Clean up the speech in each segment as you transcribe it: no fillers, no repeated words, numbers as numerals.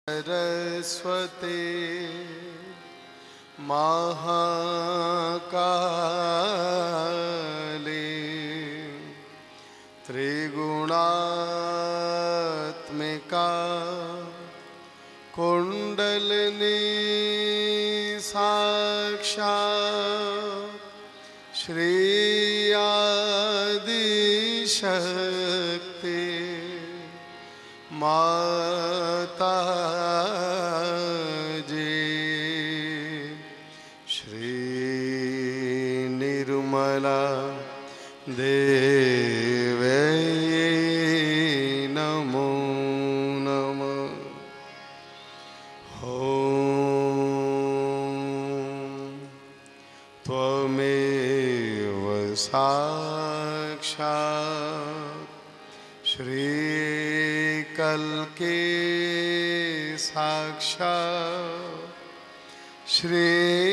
सरस्वती महाकाली त्रिगुणात्मिका कुंडलिनी साक्षात् श्री आदिशक्ति माता जी। श्री निर्मला देवी नमो नमः। ॐ त्वमेव साक्षात् श्री कल्के साक्षात् श्री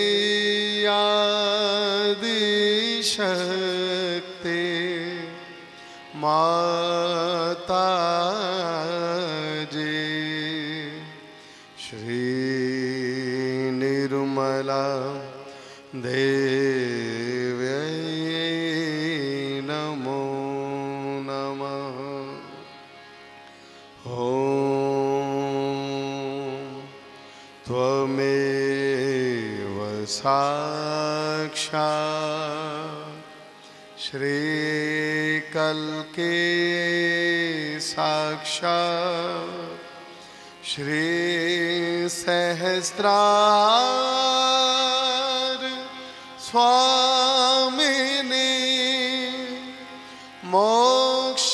आदिशक्ति माता जी। श्री निर्मला देवी नमो नमः। त्वमेव साक्षात् श्री कल्के साक्षात् श्री सहस्रार स्वामिनी मोक्ष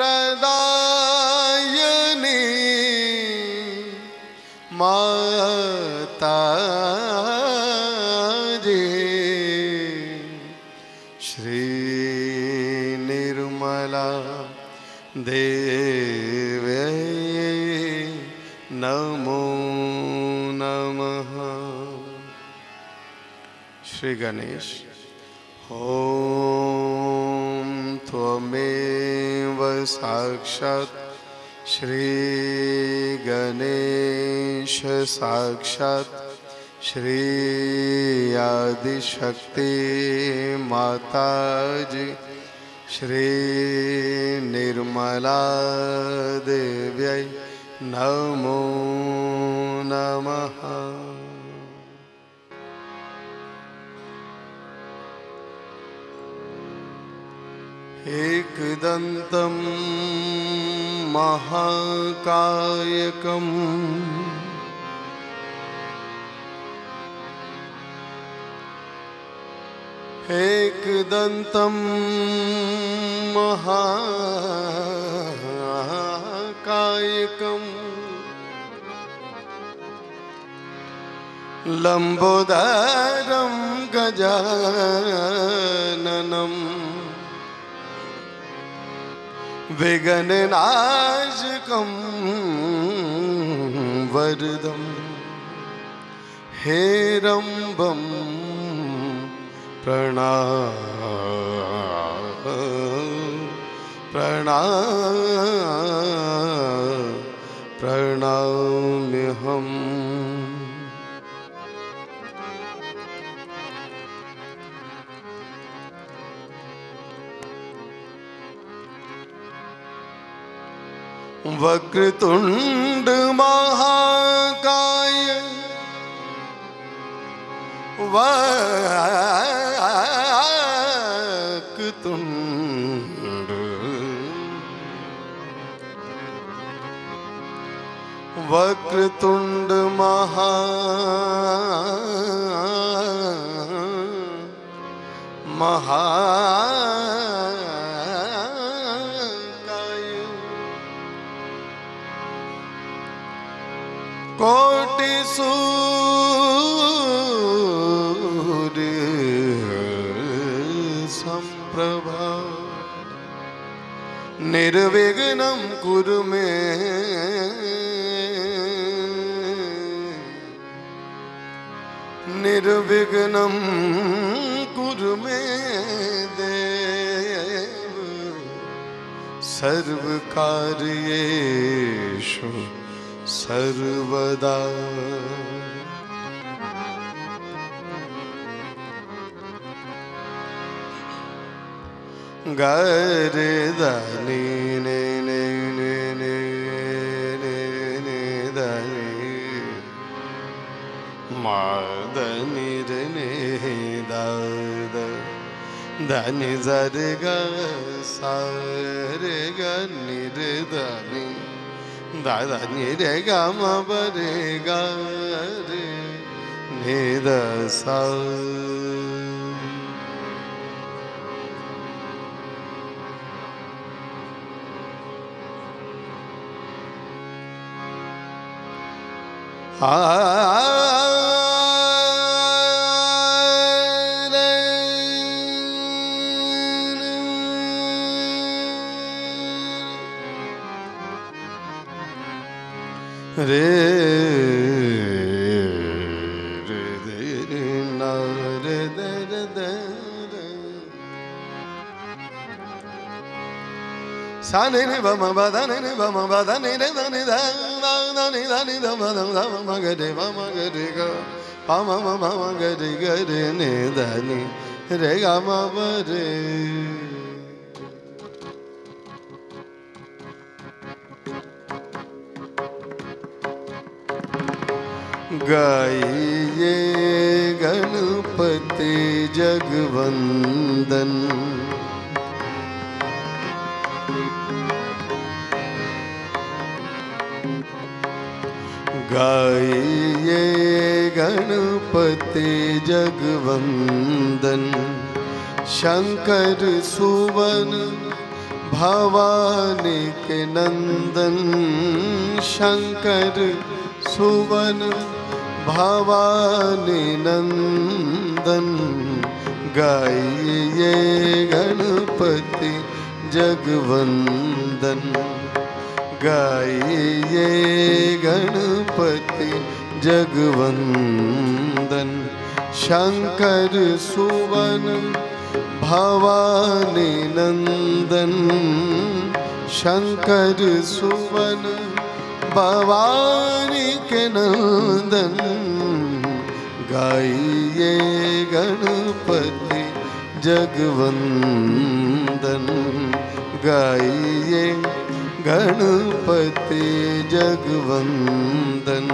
प्रदायिनी माता जी। श्री निर्मला देवी नमो नमः। श्री गणेश। ॐ त्वमेव साक्षात् श्री गणेश साक्षात् श्री आदिशक्ति माता जी। श्री निर्मला देव्यै नमो नमः। एकदन्तं महाकायकम् एकदन्तं महाकायकम् लंबोदरं गजाननं विघ्ननाशकं वरदं हेरम्बं प्रणाम्यहम्। वक्रतुंड महाकाय वक्रतुंड वक्रतुंड महाकाय कोटि सूर्य संप्रभा निर्विघ्नं कुरु मे निर्विघ्नं कुरु मे देव सर्वकार्येषु सर्वदा गरे धनी ने ने ने ने ने ने धनी मादनी रे ने दाद धनी जर ग सारे ग निरे धनी दादा निरे ग म बरे ग रे ने द सा रे ना रे दे सा ने ने बम बदा ने बम बदा ने रे दा ने दा ni da ni da ma da ma ga re ma ga re ga pa ma ga re ne da ni re ga ma ba re गाइए गणपति जगवंदन गाइए गणपति जगवंदन शंकर सुवन भवानी के नंदन शंकर सुवन भवानी नंदन गाइए गणपति जगवंदन गाइए गणपति जगवंदन शंकर सुवन भवानी नंदन शंकर सुवन भवानी के नंदन गाइए गणपति जगवंदन गाइए गणपति जगवंदन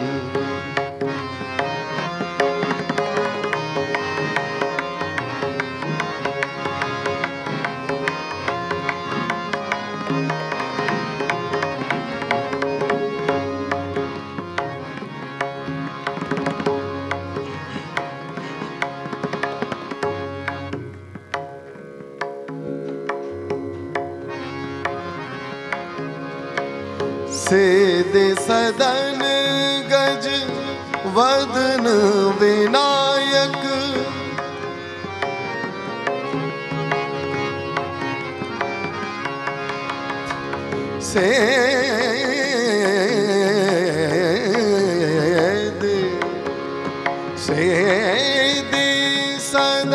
सेदे सदन गज वदन विनायक सेदे सदन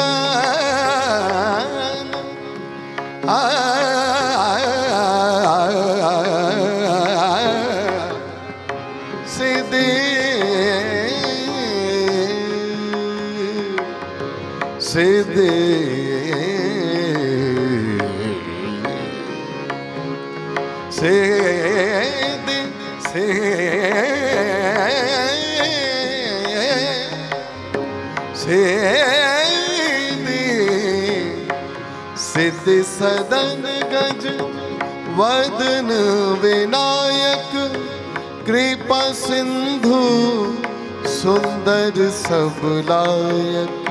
सेदे सेदे सेदे सिद्धि सदन गज वदन विनायक कृपा सिंधु सुंदर सबलायक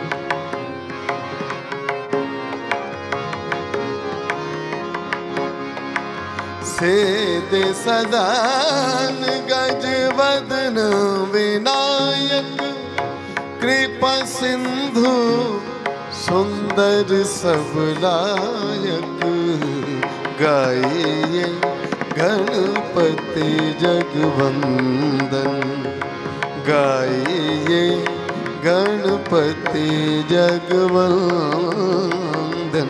सेदे सदन गज वदन विनायक कृपा सिंधु सुंदर सबलायक गाइए गणपति जगवंदन गाइए गणपति जगवंदन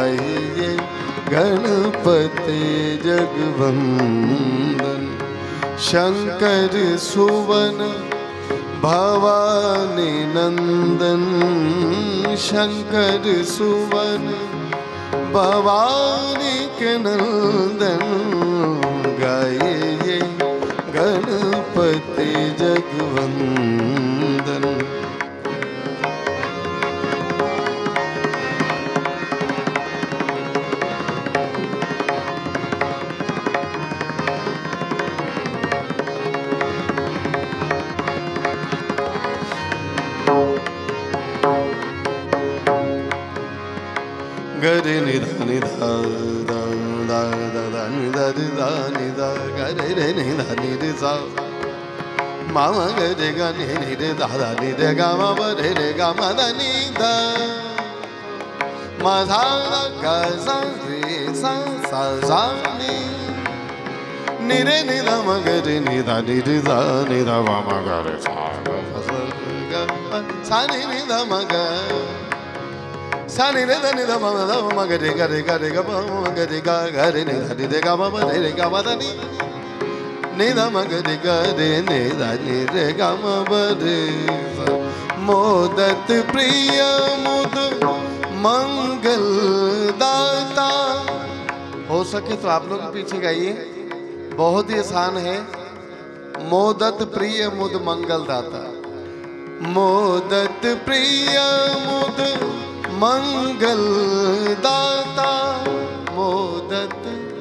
गाइए गणपति जगवंदन शंकर सुवन भवानी नंदन, शंकर सुवन भवानी के नंदन, गाए ये गणपति जगवंदन। गरे निधा निधा दा दा दा दा निधा निधा निधा गरे रे निधा निधा मामा गरे गा नि रे दा दा नि रे गा मा ब रे रे गा मा दा नि दा मा धा दा गा सा रे सा सा सा नि रे नि दा मा गरे नि दा नि रे दा नि दा मा मा गा रे सा गा सा नि दा मा गा सा नि रे दा नि दा मा दा मा गा रे गा रे गा रे गा मा गा रे गा गा रे नि दा नि रे गा मा ब रे रे गा मा दा नि नि दा मा गा रे गा रे नि दा नि रे गा मा ब रे सा। मोदत प्रिय मुद मंगल दाता। हो सके तो आप लोग पीछे गाइए, बहुत ही आसान है। मोदत प्रिय मुद मंगल दाता, मोदत प्रिय मुद मंगल दाता, मोदत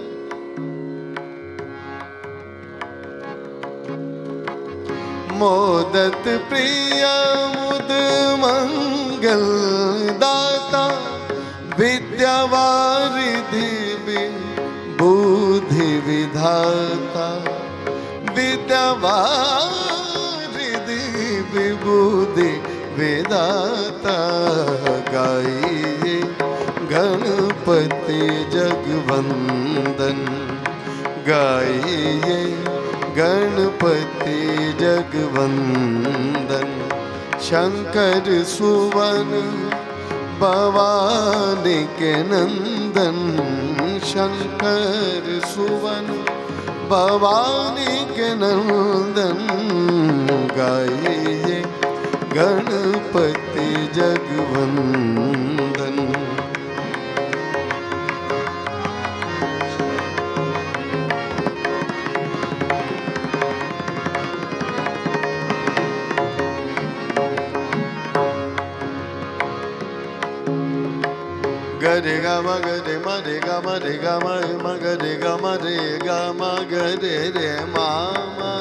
मोदत प्रिय मुद मंगल दाता, विद्यावारिधि बुद्धि विधाता, विद्यावारिधि विबुद्धि विधाता, गाइए गणपति जगवंदन, गाइए गणपति जगवंदन। शंकर सुवन भवानी के नंदन, शंकर सुवन भवानी के नंदन, गाइए गणपति जगवंदन। गरे गा मा गरे मा रे गा मा रे गा मा मा गरे गा मा रे गा मा गरे रे मा मा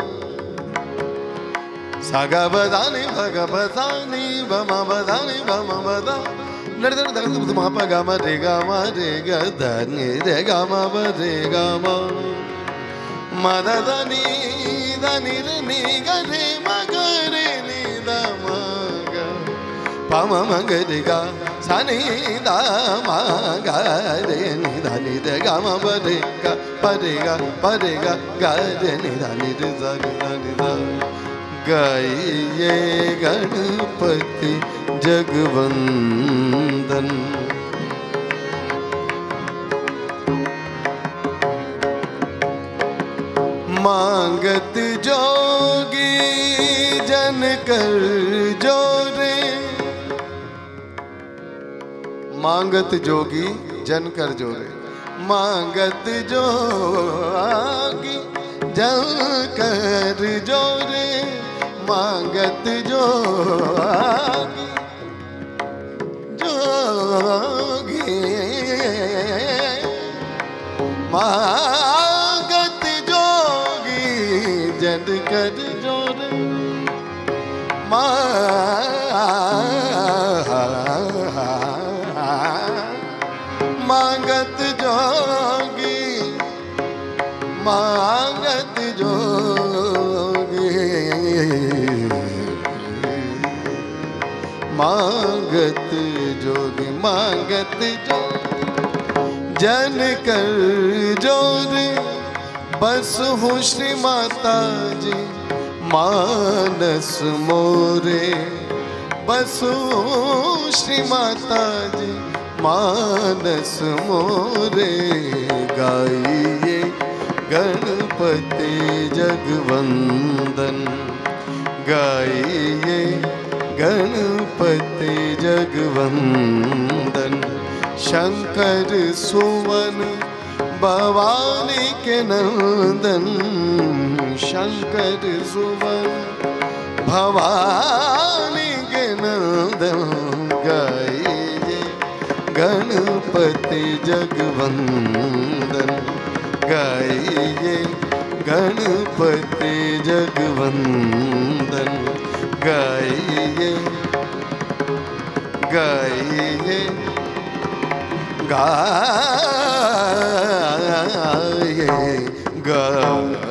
सा गा ब दा नि भ ग ब सा नि ब मा ब दा नि ब मा ब दा नर दर दर द मा प गा मा रे गा द नि रे गा मा ब रे गा मा मा दा दा नि रे नि गा रे मा ग रे नि दा मा गा पा मा मा ग रे गा सा नि दा मा गा रे नि दा नि रे गा मा ब रे गा प रे गा गा रे नि दा नि रे सा नि दा नि दा। गाइए गणपति जगवंदन। मांगत जोगी जन कर जोरे, मांगत जोगी जन कर जोरे, मांगत जोगी जन कर जोरे, मांगत जोगी जोगी मांगत जोगी जन कर जोरे, मांगत जोगी मांगत जोगी मांगत जोगी मांगत जोगी जन कर जोरे। बस हूँ श्री माता जी मानस मोरे, बस हूँ श्री माता जी मानस मोरे। गाइए गणपति गणपति जगवंदन गाइए गणपति जगवंदन शंकर सुवन भवानी के नंदन शंकर सुवन भवानी के नंदन गाइए गणपति जगवंदन गाइए गणपति जगवंदन गाइए गाइए गाइए गाइए।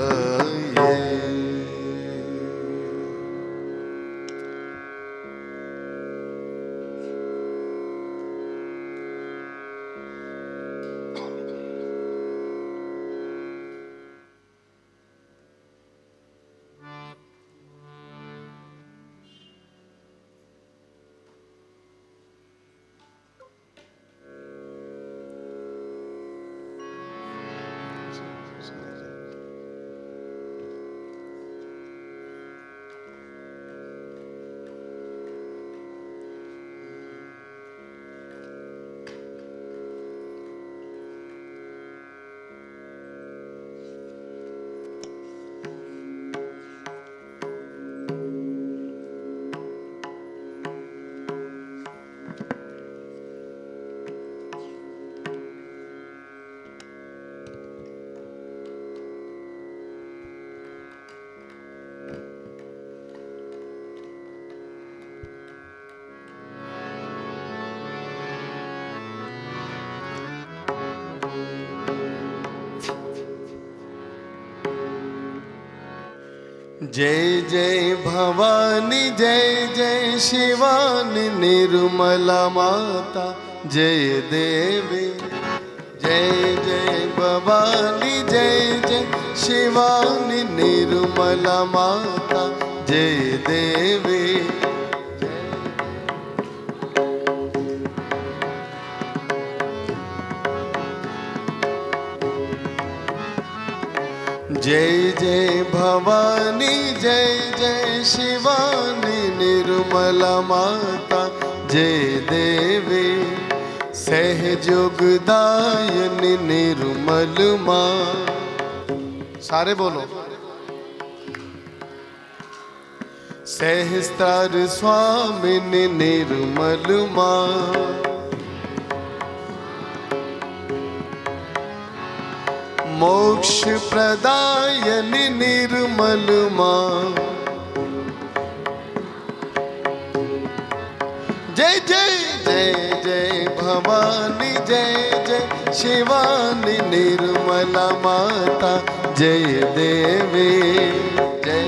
जय जय भवानी जय जय शिवानी निर्मला माता जय देवी जय जय भवानी जय जय शिवानी निर्मला माता जय देवी जय जय भवानी जय जय शिवानी निर्मला माता जय देवी सहयोगदायिनी निर्मल माँ। सारे बोलो। सहस्त्रार स्वामिनी निर्मल माँ। मोक्ष प्रदायिनी निर्मल माँ। जय जय जय जय भवानी जय जय शिवानी निर्मला माता जय देवी जय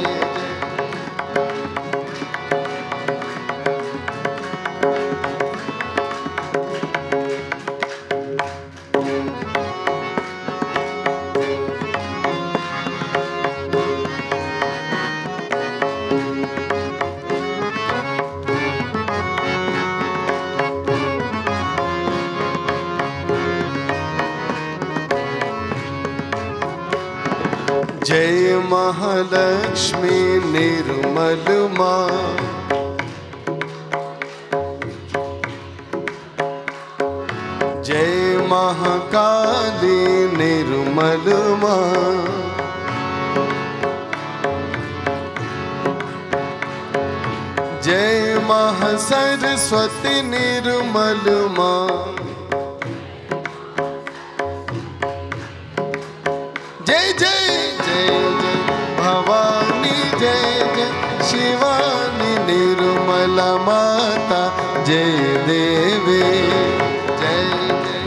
जय महालक्ष्मी निर्मल माँ। जय महाकाली निर्मल माँ। जय महासरस्वती निर्मल माँ। जय जय जय जय भवानी जय जय शिवानी निर्मला माता जय देवी जय जय।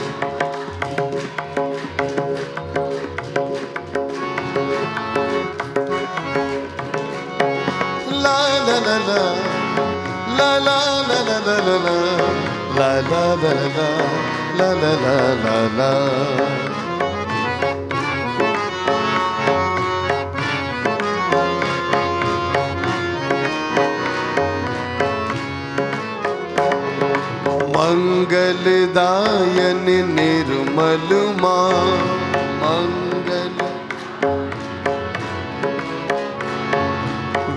ला ला ला ला ला ला ला ला ला ला ला ला ला ला ला। मंगलदायिनी निर्मल माँ। मंगल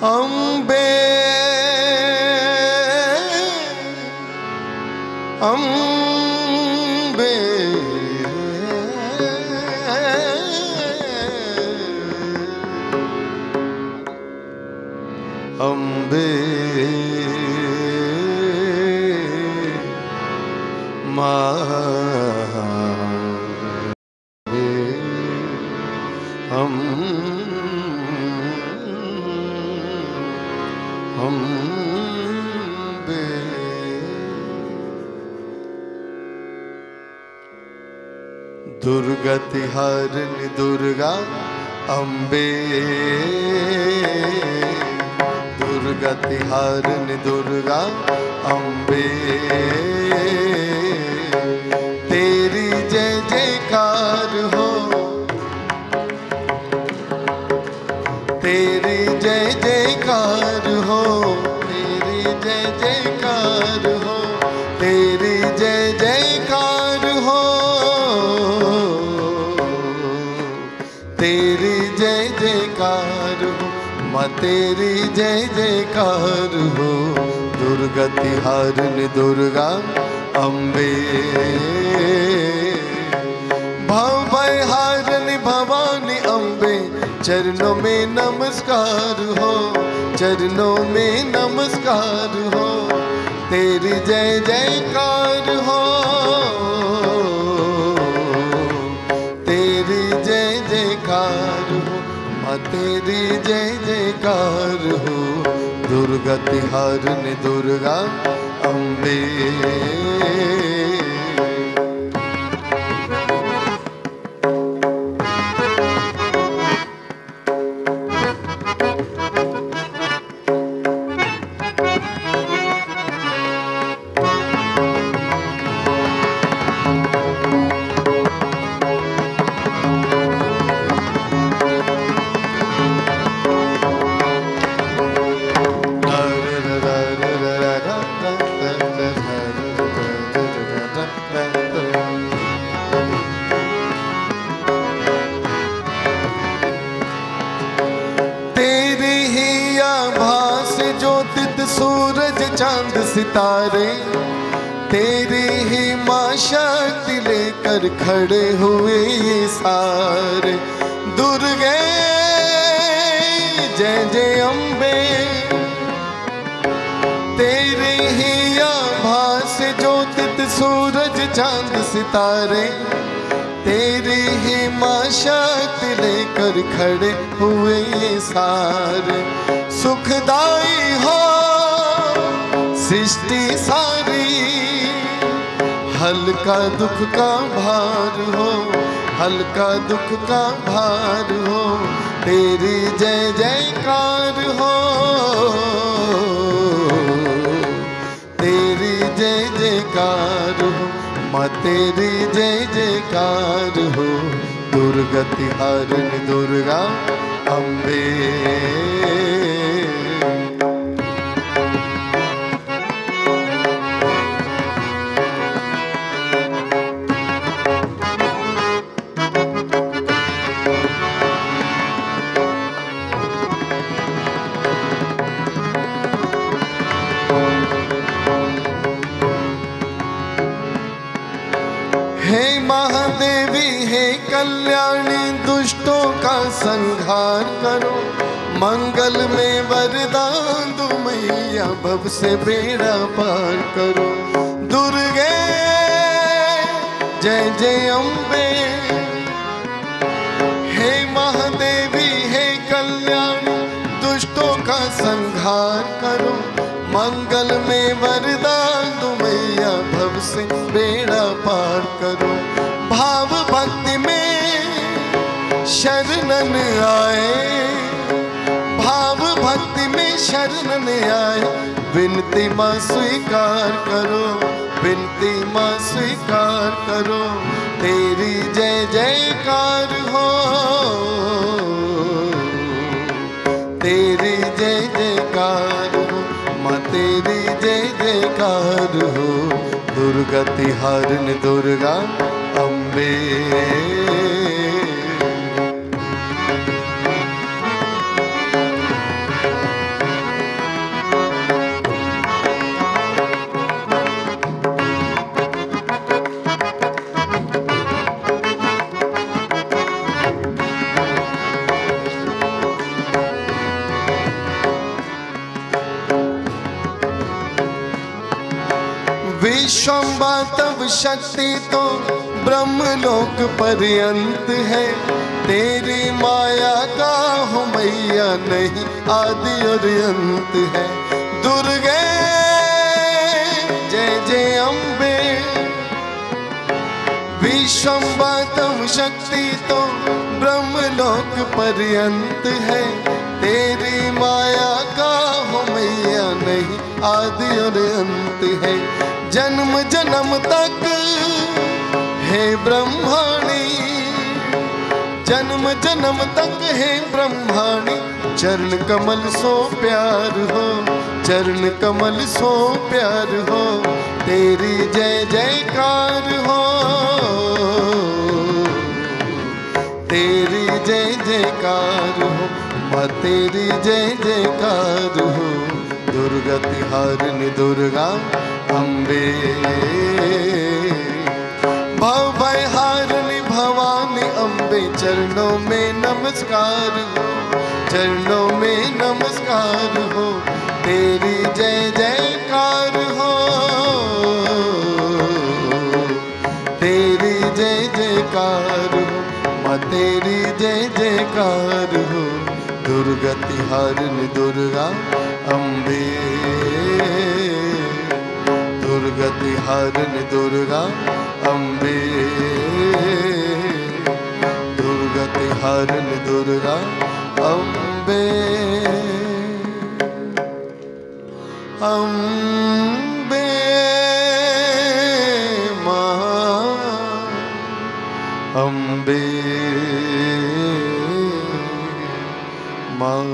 अम्बे अम्बे अम्बे माँ अम्बे। दुर्गति हरिणी दुर्गा अम्बे, दुर्गति हरिणी दुर्गा अम्बे, तेरी जय जयकार हो, तेरी जय जयकार हो, तेरी जय जयकार हो, तेरी जय जयकार हो, तेरी जय जयकार हो, माँ तेरी जय जयकार हो। दुर्गति हरिणी दुर्गा अम्बे, भवभय हारिणी भवानी अम्बे, चरणों में नमस्कार हो, चरणों में नमस्कार हो, तेरी जय जयकार हो, तेरी जय जयकार हो, माँ तेरी जय जयकार हो। दुर्गति हरिणी दुर्गा अम्बे, सूरज चांद सितारे, तेरी ही माँ शक्ति लेकर खड़े हुए ये सारे। दुर्गे जय जय अम्बे, तेरी ही आभास ज्योतित सूरज चांद सितारे, तेरी ही माँ शक्ति लेकर खड़े हुए ये सारे। सुखदाई हो सृष्टि सारी, हल्का दुख का भार हो, हल्का दुख का भार हो, तेरी जय जयकार हो, तेरी जय जयकार हो, माँ तेरी जय जयकार हो। दुर्गति हरिणी दुर्गा अम्बे, हे महादेवी हे कल्याणी, दुष्टों का संहार करो, मंगल में वरदान दो मैया, भव से बेड़ा पार करो। दुर्गे जय जय अम्बे, हे महादेवी हे कल्याणी, दुष्टों का संहार करो, मंगल में वरदान दो मैया, भव से बेड़ा पार करो। भाव भक्ति में शरणन आए, भाव भक्ति में शरणन आए, विनती माँ स्वीकार करो, विनती माँ स्वीकार करो, तेरी जय जयकार हो, तेरी जय जयकार हो, माँ तेरी जय जयकार हो। दुर्गति हरिणी दुर्गा अम्बे, विश्वम्बा तव शक्ति तो ब्रह्मलोक पर्यंत है, तेरी माया का हो मैया नहीं आदि और अंत है। दुर्गे जय जय अम्बे, विश्वम्बा तव शक्ति तो ब्रह्मलोक पर्यंत है, तेरी माया का हो मैया नहीं आदि और अंत है। जन्म जन्म तक हे ब्रह्माणी, जन्म जन्म तक हे ब्रह्माणी, चरण कमल सो प्यार हो, चरण कमल सो प्यार हो, तेरी जय जयकार हो, तेरी जय जयकार हो, माँ तेरी जय जयकार हो। दुर्गति हारिणी दुर्गा अम्बे, भय हारिणी भवानी अम्बे, चरणों में नमस्कार हो, चरणों में नमस्कार हो, तेरी जय जयकार हो, तेरी जय जयकार हो, माँ तेरी जय जयकार हो। दुर्गति हारिणी दुर्गा अम्बे, दुर्गति हारिणी दुर्गा अम्बे, दुर्गति हारिणी दुर्गा अम्बे, अम्बे मां अम्बे मां।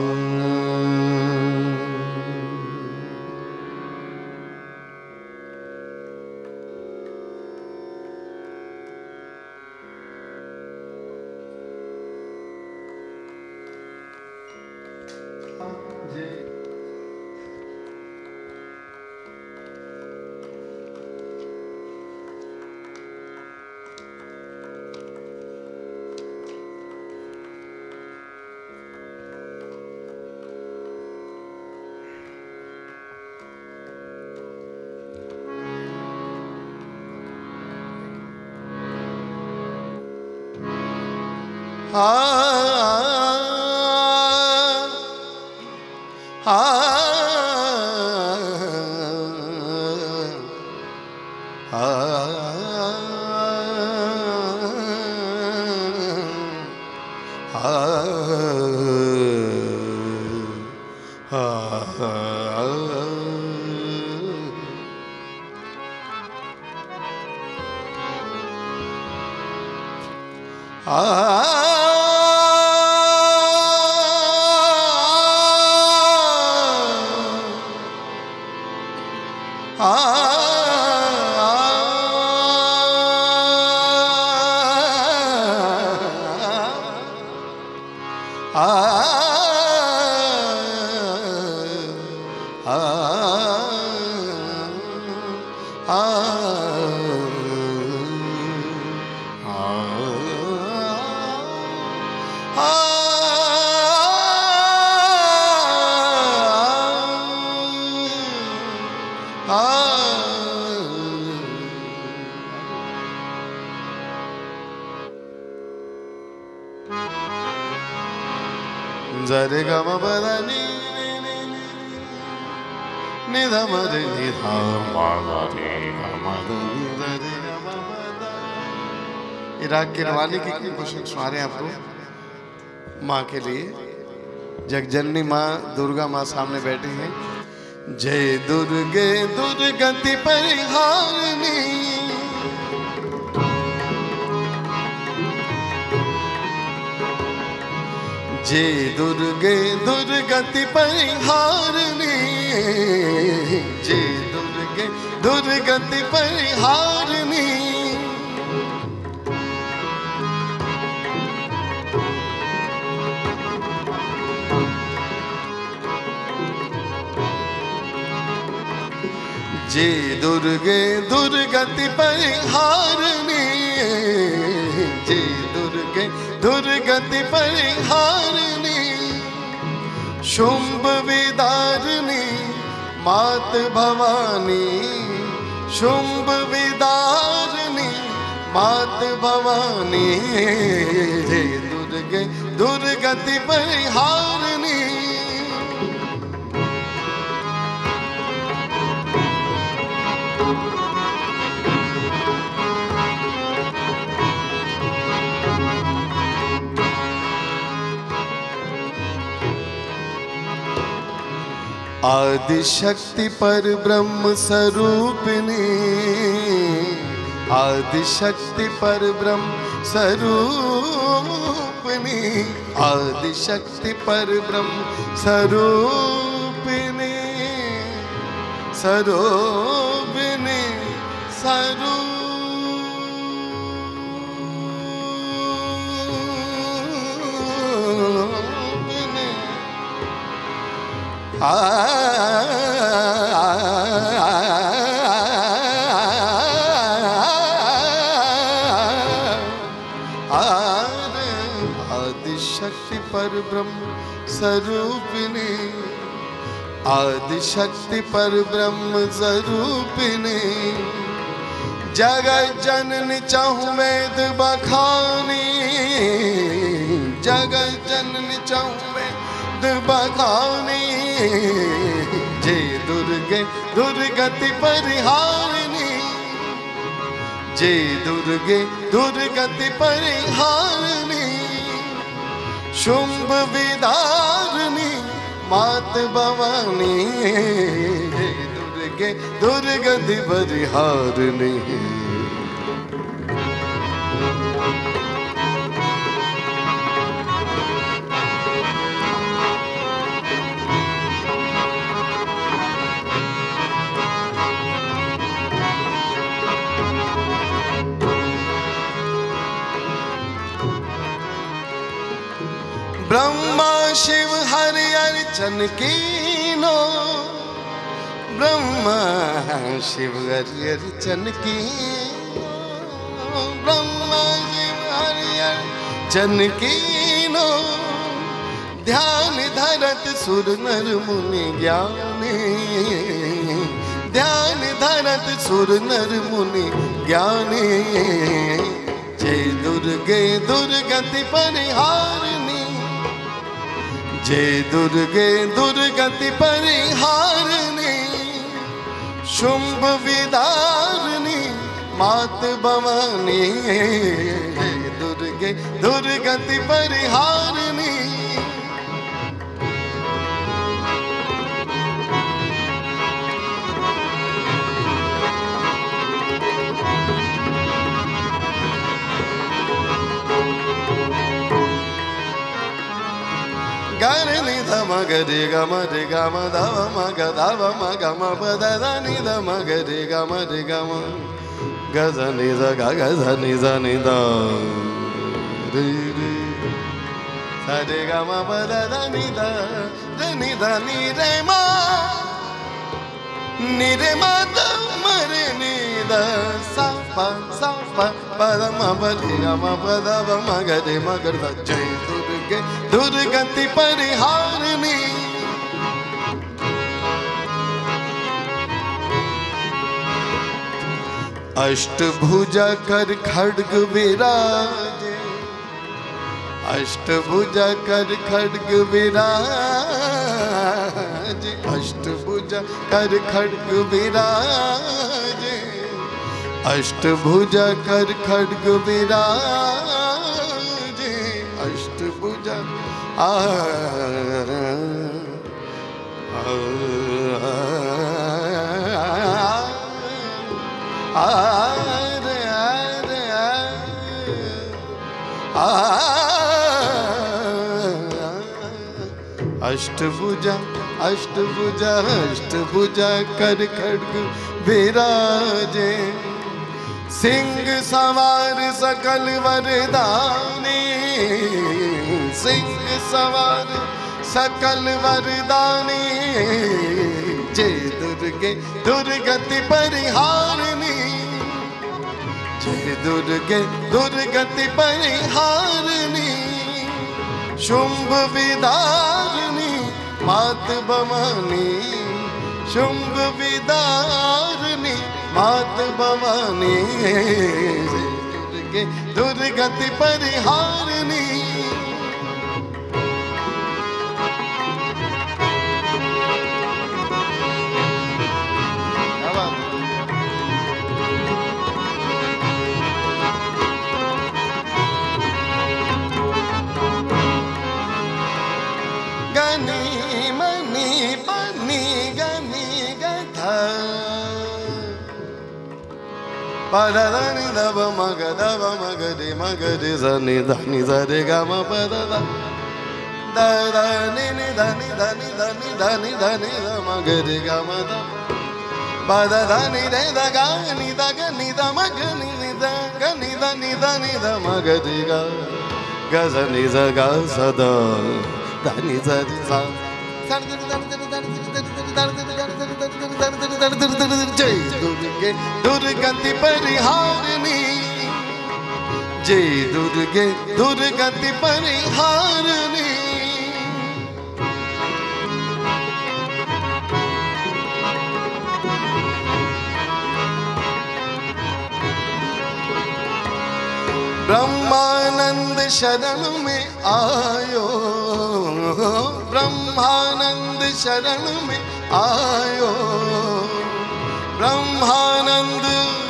जरे गम बदनी निधम रे इराक की रवानी की क्वेश्चन सुना रहे हैं आपको माँ के लिए। जगजननी माँ दुर्गा माँ सामने बैठी हैं। जय दुर्गे दुर्गति परिहारिणी, जय दुर्गे दुर्गति परिहारिणी, जय दुर्गे दुर्गति परिहारिणी। जय दुर्गे दुर्गति परिहारिणी, जय दुर्गे दुर्गति परिहारिणी। शुंभ विदारिणी मात भवानी, शुंभ विदारिणी मात भवानी, जय दुर्गे दुर्गति परिहारिणी। आदि शक्ति पर ब्रह्म स्वरूपिणी, आदि शक्ति पर ब्रह्म स्वरूपिणी, आदि शक्ति पर ब्रह्म स्वरूपिणी, स्वरूपिणी स्वरूपिणी। आदिशक्ति पर ब्रह्म स्वरूपिणी, आदिशक्ति पर ब्रह्म स्वरूपिणी, जगत जननी चाहूं वेद बखानी, जगत जननी चाहूं वेद बखानी, जय दुर्गे दुर्गति परिहारिणी, जय दुर्गे दुर्गति परिहारिणी, शुंभ विदारिणी मात भवानी, जय दुर्गे दुर्गति परिहारिणी। ब्रह्मा शिव हरि अर्चन कीनो, ब्रह्मा शिव हरि अर्चन कीनो, ब्रह्मा शिव हरि अर्चन कीनो, ध्यान धरत सुर नर मुनि ज्ञानी, ध्यान धरत सुर नर मुनि ज्ञानी, जय दुर्गे दुर्गति परिहारिणी, जय दुर्गे दुर्गति परिहारिणी, शुंभ विदारिणी मात भवानी, जय दुर्गे दुर्गति परिहारिणी। गरे नि ध म ग रे ग म रे ग म ध म ग ध व म ग म प द ध नि ध म ग रे ग म रे ग म ग ध नि ध ग ग ध नि ध नि ध रे रे ध रे ग म प द ध नि ध रे नि ध नि रे म ध म रे नि ध सा प प द म प रे ग म प द व म ग रे म ग ध। जय दुर्गे दुर्गति परिहारिणी, अष्टभुजा कर खड्ग विराजे, अष्टभुजा कर खड्ग विराजे, अष्टभुजा कर खड्ग विराजे, अष्टभुजा कर खड्ग विराजे, अष्टभुजा अष्टभुजा अष्टभुजा अष्टभुजा कर खड्ग विराजे, सिंह सवार सकल वरदानी, सिंह सवार सकल वरदानी, जय दुर्गे दुर्गति परिहारिणी, जय दुर्गे दुर्गति परिहारिणी, शुंभ विदारिणी मात भवानी, शुंभ विदारिणी मात भवानी दुर्गे दुर्गति परिहारिणी गनी मनी पनी गनी गधा पदनि दव मगरे मगरे जनि धनि जरे गम पददा दनि धनि धनि धनि धनि धनि द मगरे गम द पद धनि रे द गनि द गनि द मगनि द गनि धनि धनि द मगरे ग गजनि ज ग सदा धनि जरि सा जय दुर्गे दुर्गति परिहारिणी जय दुर्गे दुर्गति परिहारिणी ब्रह्मानंद शरण में आयो ब्रह्मानंद शरण में आयो ब्रह्मानंद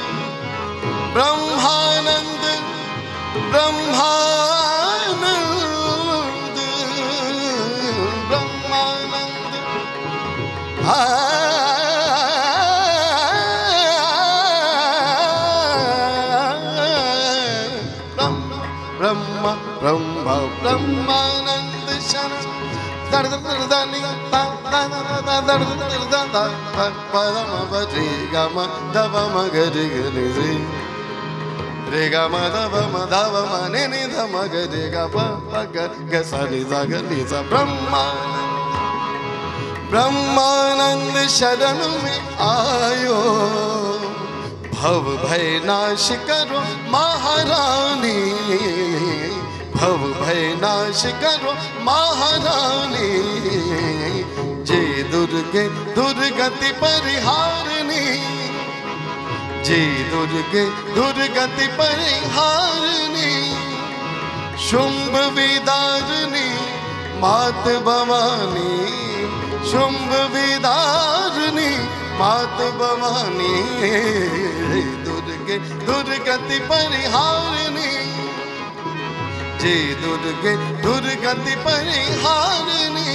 ब्रह्मानंद ब्रह्मानंद ब्रह्मानंद ब्रह्मा ब्रह्मा ब्रह्मानंद शरण दर्दनि परम रे गम दव मगरे रे रे गम दव म धव म नि नि ध मगरे ग प ग ग स नि ध ग नि स ब्रह्मानंद शरण में आयो भव भय नाश करो महारानी भव भय नाश करो महारानी जय दुर्गे दुर्गति परिहारिणी जय दुर्गे दुर्गति परिहारिणी शुंभ विदारिणी मात भवानी शुंभ विदारिणी मात भवानी दुर्गे दुर्गति परिहारिणी जय दुर्गे दुर्गति परिहारिणी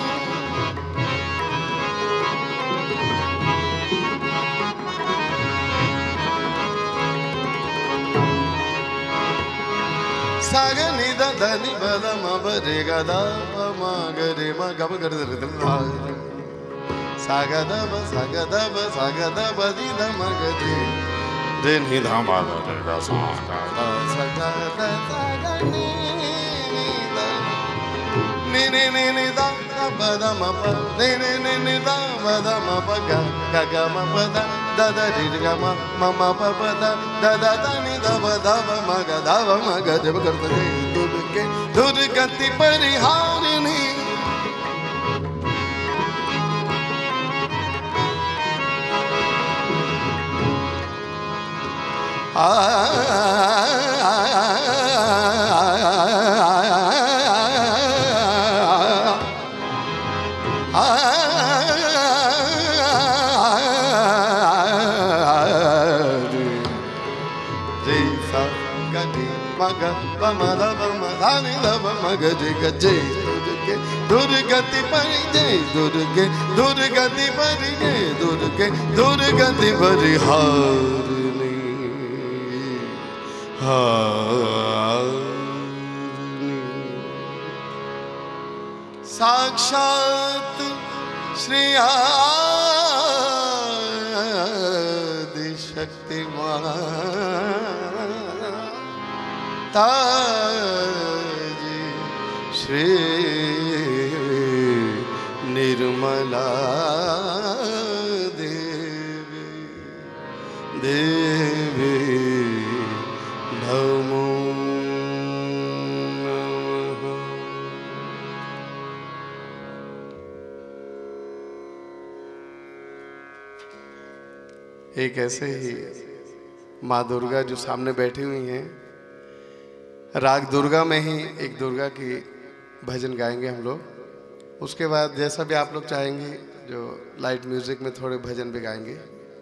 सागनि दधनि बद म बरे गदा म गरे म गम गर सागदब सागदब सागदब दी द म गरे रे नि ध म रे ग सा सागद सागनि नि नि नि नि द बद म प नि नि नि नि द बद म प ग ग ग म प द द द रि ग म म म प प द द द द नि द ब द ब म ग द ब म ग ज ब कर द दुर्गे दुर्गति परिहारिणी जय दुर्गे दुर्गति परि जय दुर्गे दुर्गति परि जय दुर्गे दुर्गति परिहारिणी साक्षात श्री आदि शक्तिमान ताजी श्री निर्मला देवी देवी नमो नमः। एक ऐसे ही माँ दुर्गा जो सामने बैठी हुई हैं, राग दुर्गा में ही एक दुर्गा की भजन गाएंगे हम लोग। उसके बाद जैसा भी आप लोग चाहेंगे, जो लाइट म्यूजिक में थोड़े भजन भी गाएंगे।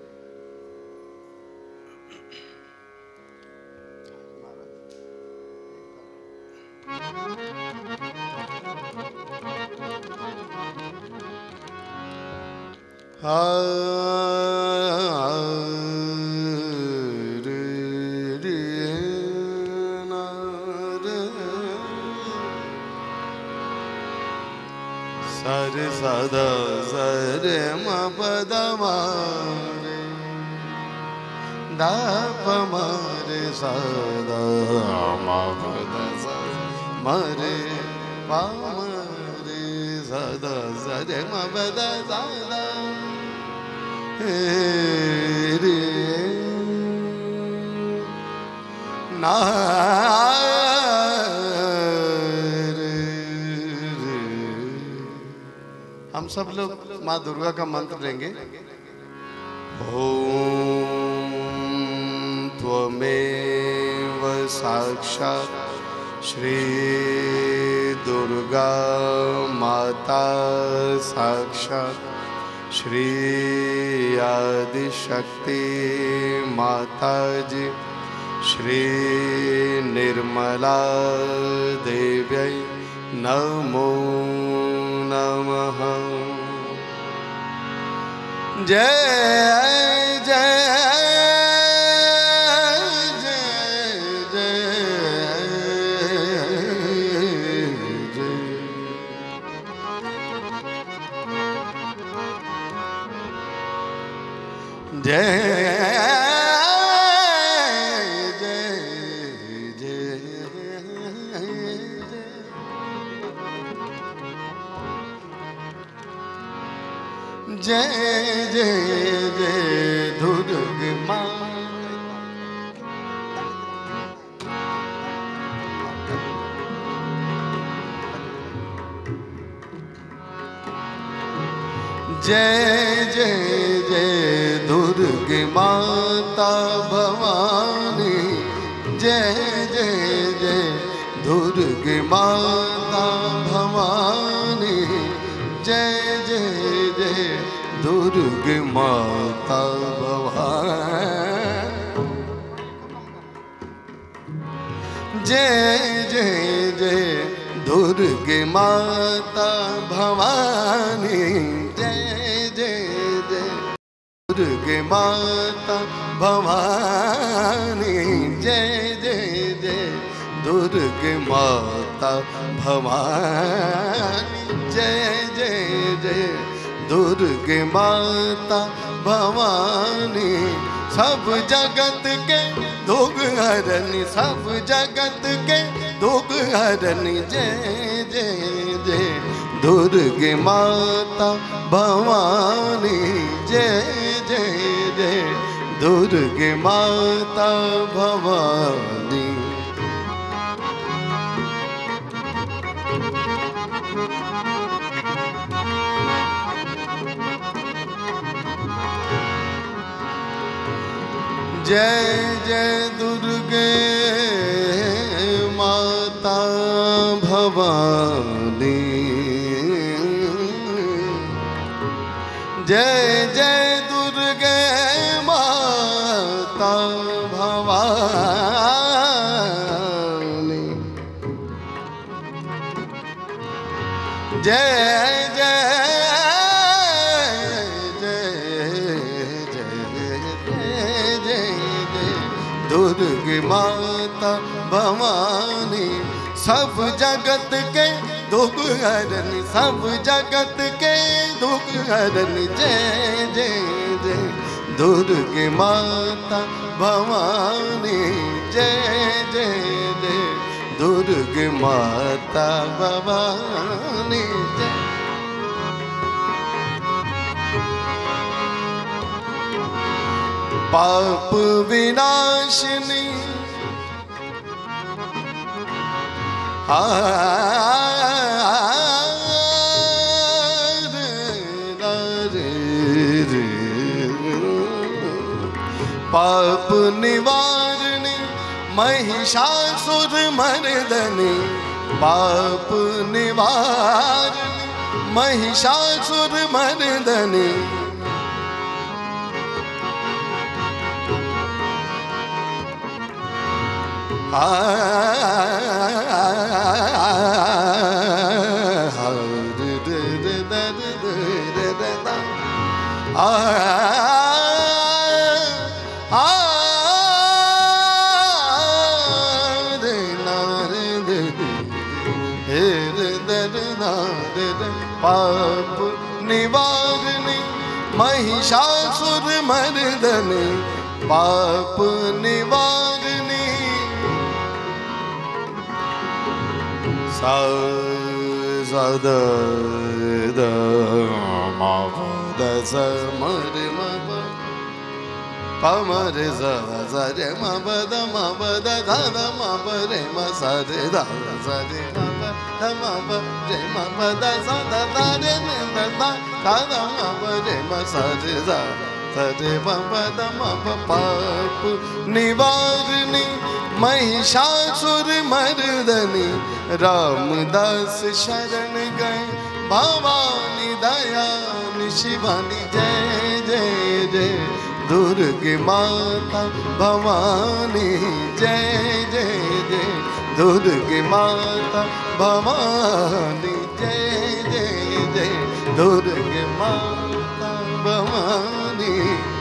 सरे सदा सरे म पद मारे दा प मारे सदा म पद मारे पा मारे सदा सरे म पद सदा रे ना हम सब लोग माँ दुर्गा का मंत्र लेंगे। ओम त्वमेव साक्षात् श्री दुर्गा माता साक्षात् श्री आदिशक्ति माता जी श्री निर्मला देव्यै नमो नमः। जय जय जय जय जय जय जय दुर्गे माँ। जय जय जय दुर्गे माता भवानी। जय जय जय दुर्गे माता भवानी। जय जय जय दुर्गे माता भवानी। जय जय जय दुर्गे माता भवानी। जय जय जय दुर्गे माता भवानी। जय जय जय दुर्गे माता भवानी। जय जय जय दुर्गे माता भवानी। सब जगत के दुख हरनी, सब जगत के दुख हरनी। जय जय जय दुर्गे माता भवानी। जय जय जय दुर्गे माता भवानी। जय जय दुर्गे माता भवानी। जय जय दुर्गे माता भवानी। जय जय दुर्गे माता भवानी। सब जगत के दुख हरनी, सब जगत के दुख हरनी। जय जय जय दुर्गे माता भवानी। जय जय जय दुर्गे माता भवानी। जय पाप विनाशिनी। पाप निवारणी महिषासुर मर्दनी, पाप निवारणी महिषासुर मर्दनी, पाप निवारणी महिषासुर मर्दनी, पाप निवारणी सद स मर पमर सरे म पद ध म रे म सरे ध सरे म रे म पद स ध रे म ध म रे म सरे ध सरे म पद म पाप निवारणी महिषासुर मर्दनी, रामदास शरण गए भवानी दयानि शिवानी, जय जय जय दुर्गे माता भवानी, जय जय जय दुर्गे माता भवानी, जय जय जय दुर्गे माता भवानी।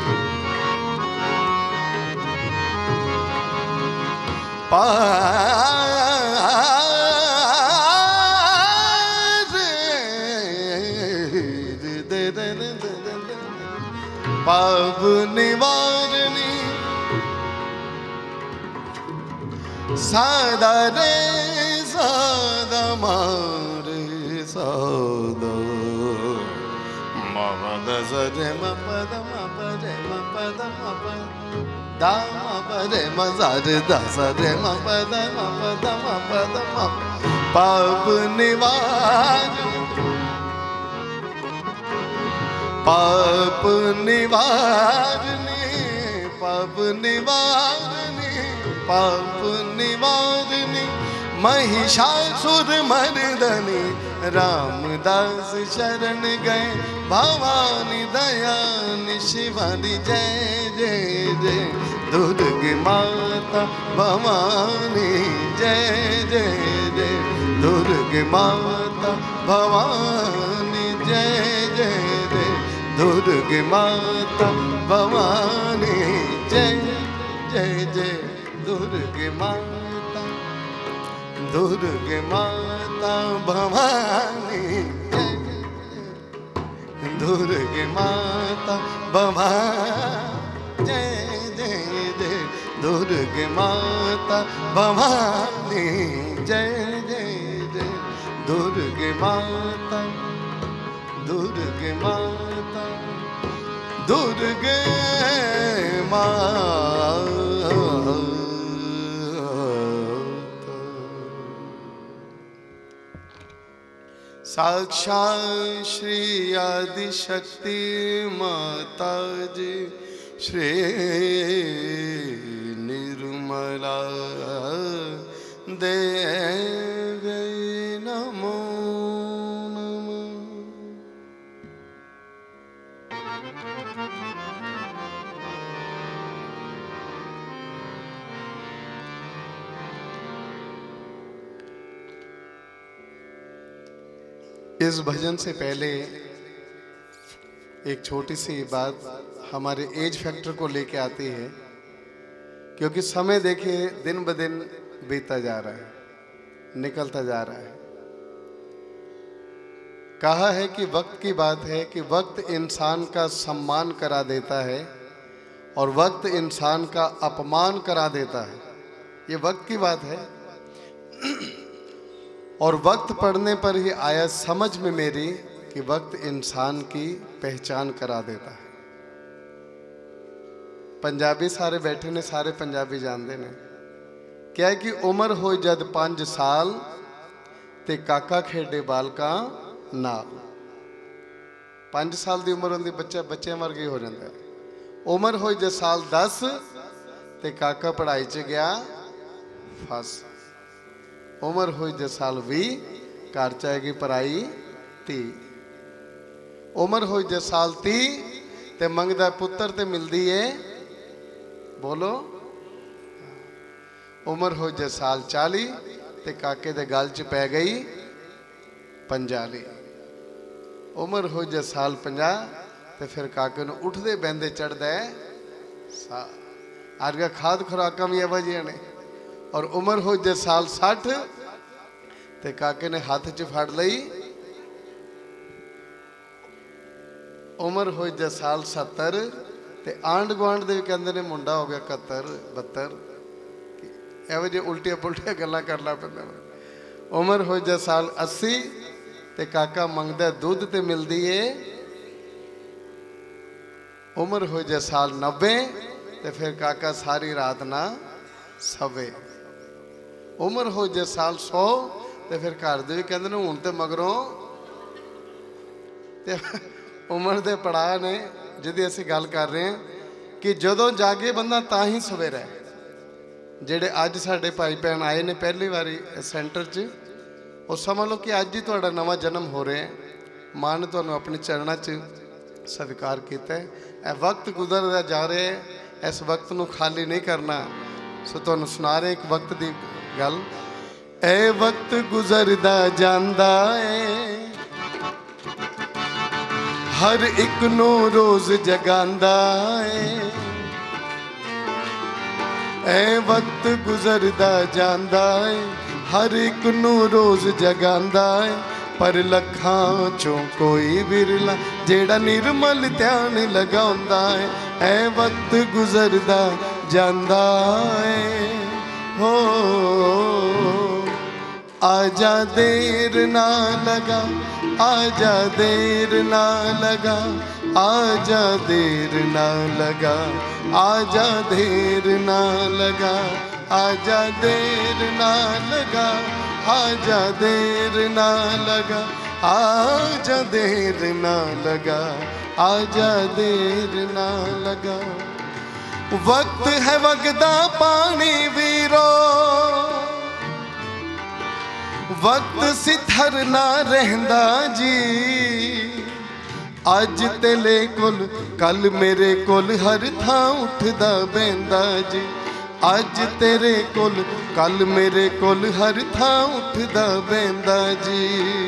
पाप निवारणी सदा रे सदा मारे सदा मद सरे म पद म रे म पद म दा म रे म सरे द सरे म पद म पद म पाप निवारणी, पाप निवारणी, पाप निवारणी, पाप निवारणी महिषासुर मर्दनी, रामदास शरण गए भवानी दयानि शिवानी, जय जय जय दुर्गे माता भवानी, जय जय जय दुर्गे माता भवानी, जय जय जय दुर्गे माता भवानी, जय जय जय दुर्गे माता, दुर्गे माता भवानी, जय दुर्गे माता भवानी, जय जय जय दुर्गे माता भवानी, जय जय जय दुर्गे माता, दुर्गे माता, दुर्गे माता। साक्षात् श्री आदिशक्ति माता जी श्री निर्मला देवी नमो नमः। इस भजन से पहले एक छोटी सी बात हमारे एज फैक्टर को लेके आती है, क्योंकि समय देखिए दिन ब दिन बीतता जा रहा है, निकलता जा रहा है। कहा है कि वक्त की बात है कि वक्त इंसान का सम्मान करा देता है और वक्त इंसान का अपमान करा देता है। ये वक्त की बात है। और वक्त पढ़ने पर ही आया समझ में मेरी कि वक्त इंसान की पहचान करा देता है। पंजाबी सारे बैठे ने, सारे पंजाबी जानते ने। क्या है कि उम्र हो जद 5 साल ते काका खेडे बालका नाल। 5 साल की उम्र होंदी बच्चा बच्चे वर्गे हो जाता है। उम्र होई जे साल 10 ते काका पढ़ाई च गया फस। उम्र होई जे साल 20 घर च आएगी पराई धी। उम्र होई जे साल 30 ते मंगदा पुत्र ते मिलदी है बोलो। उम्र हो जे साल 40 ते काके दे गल च पै गई पंजाली। उम्र हो जे साल 50 ते फिर काके नूं उठदे बहंदे चढ़दा है सा। अज खाद खुराकां भी इहो जिहियां ने। और उम्र हो जे साल 60 ते काके ने हाथ च फड़ लई। उम्र हो जे साल 70 ते आंढ गुआंढ दे कहंदे ने मुंडा हो गया 71 72। ਇਹੋ ਜਿਹੇ ਉਲਟੀਆਂ ਪੁਲਟੀਆਂ ਗੱਲਾਂ ਕਰਨਾ ਪੈਂਦਾ। ਉਮਰ ਹੋ ਜਾ ਸਾਲ 80 ਤੇ ਕਾਕਾ ਮੰਗਦਾ ਦੁੱਧ ਤੇ ਮਿਲਦੀ ਏ। ਉਮਰ ਹੋ ਜਾ ਸਾਲ 90 ਤੇ ਫਿਰ ਕਾਕਾ ਸਾਰੀ ਰਾਤ ਨਾ ਸਵੇ। ਉਮਰ ਹੋ ਜਾ ਸਾਲ 100 ਤੇ ਫਿਰ ਘਰ ਦੇ ਵੀ ਕਹਿੰਦੇ ਨੇ ਹੁਣ ਤੇ ਮਗਰੋਂ ਤੇ ਉਮਰ ਦੇ ਪੜਾਅ ਨੇ ਜਿਹਦੀ ਅਸੀਂ ਗੱਲ ਕਰ ਰਹੇ ਹਾਂ ਕਿ ਜਦੋਂ ਜਾਗੇ ਬੰਦਾ ਤਾਂ ਹੀ ਸਵੇਰਾ। ਜਿਹੜੇ ਅੱਜ ਸਾਡੇ ਭਾਈ ਭੈਣ ਆਏ ਨੇ ਪਹਿਲੀ ਵਾਰੀ ਸੈਂਟਰ 'ਚ ਉਹ ਸਮਝ ਲਓ ਕਿ ਅੱਜ ਹੀ ਤੁਹਾਡਾ ਨਵਾਂ ਜਨਮ ਹੋ ਰਿਹਾ ਹੈ। ਮਾਂ ਨੇ ਤੁਹਾਨੂੰ ਆਪਣੇ ਚਰਨਾਂ 'ਚ ਸਵੀਕਾਰ ਕੀਤਾ ਹੈ। ਇਹ ਵਕਤ ਗੁਜ਼ਰਦਾ ਜਾ ਰਿਹਾ ਹੈ, ਇਸ ਵਕਤ ਨੂੰ ਖਾਲੀ ਨਹੀਂ ਕਰਨਾ। ਸੋ ਤੁਹਾਨੂੰ ਸੁਣਾ ਰਹੇ ਇੱਕ ਵਕਤ ਦੀ ਗੱਲ। ਇਹ ਵਕਤ ਗੁਜ਼ਰਦਾ ਜਾਂਦਾ ਏ ਹਰ ਇੱਕ ਨੂੰ ਰੋਜ਼ ਜਗਾਂਦਾ ਏ। ਇਹ ਵਕਤ ਗੁਜ਼ਰਦਾ ਜਾਂਦਾ ਏ ਹਰ ਇੱਕ ਨੂੰ ਰੋਜ਼ ਜਗਾਂਦਾ ਏ। ਪਰ ਲੱਖਾਂ ਚੋਂ ਕੋਈ ਵਿਰਲਾ ਜਿਹੜਾ ਨਿਰਮਲ ਧਿਆਨ ਲਗਾਉਂਦਾ ਏ। ਇਹ ਵਕਤ ਗੁਜ਼ਰਦਾ ਜਾਂਦਾ ਏ ਹੋ। आजा देर ना लगा आजा देर ना लगा आजा देर ना लगा आजा देर ना लगा आजा देर ना लगा आजा देर ना लगा आजा देर ना लगा आजा देर ना लगा। वक्त है वगदा पानी वीरो वक्त सिथर ना रहंदा जी। अज तेले कोल कल मेरे कोल हर थां उठदा बहंदा जी। अज तेरे कोल कल मेरे कोल हर थां उठदा बहंदा जी।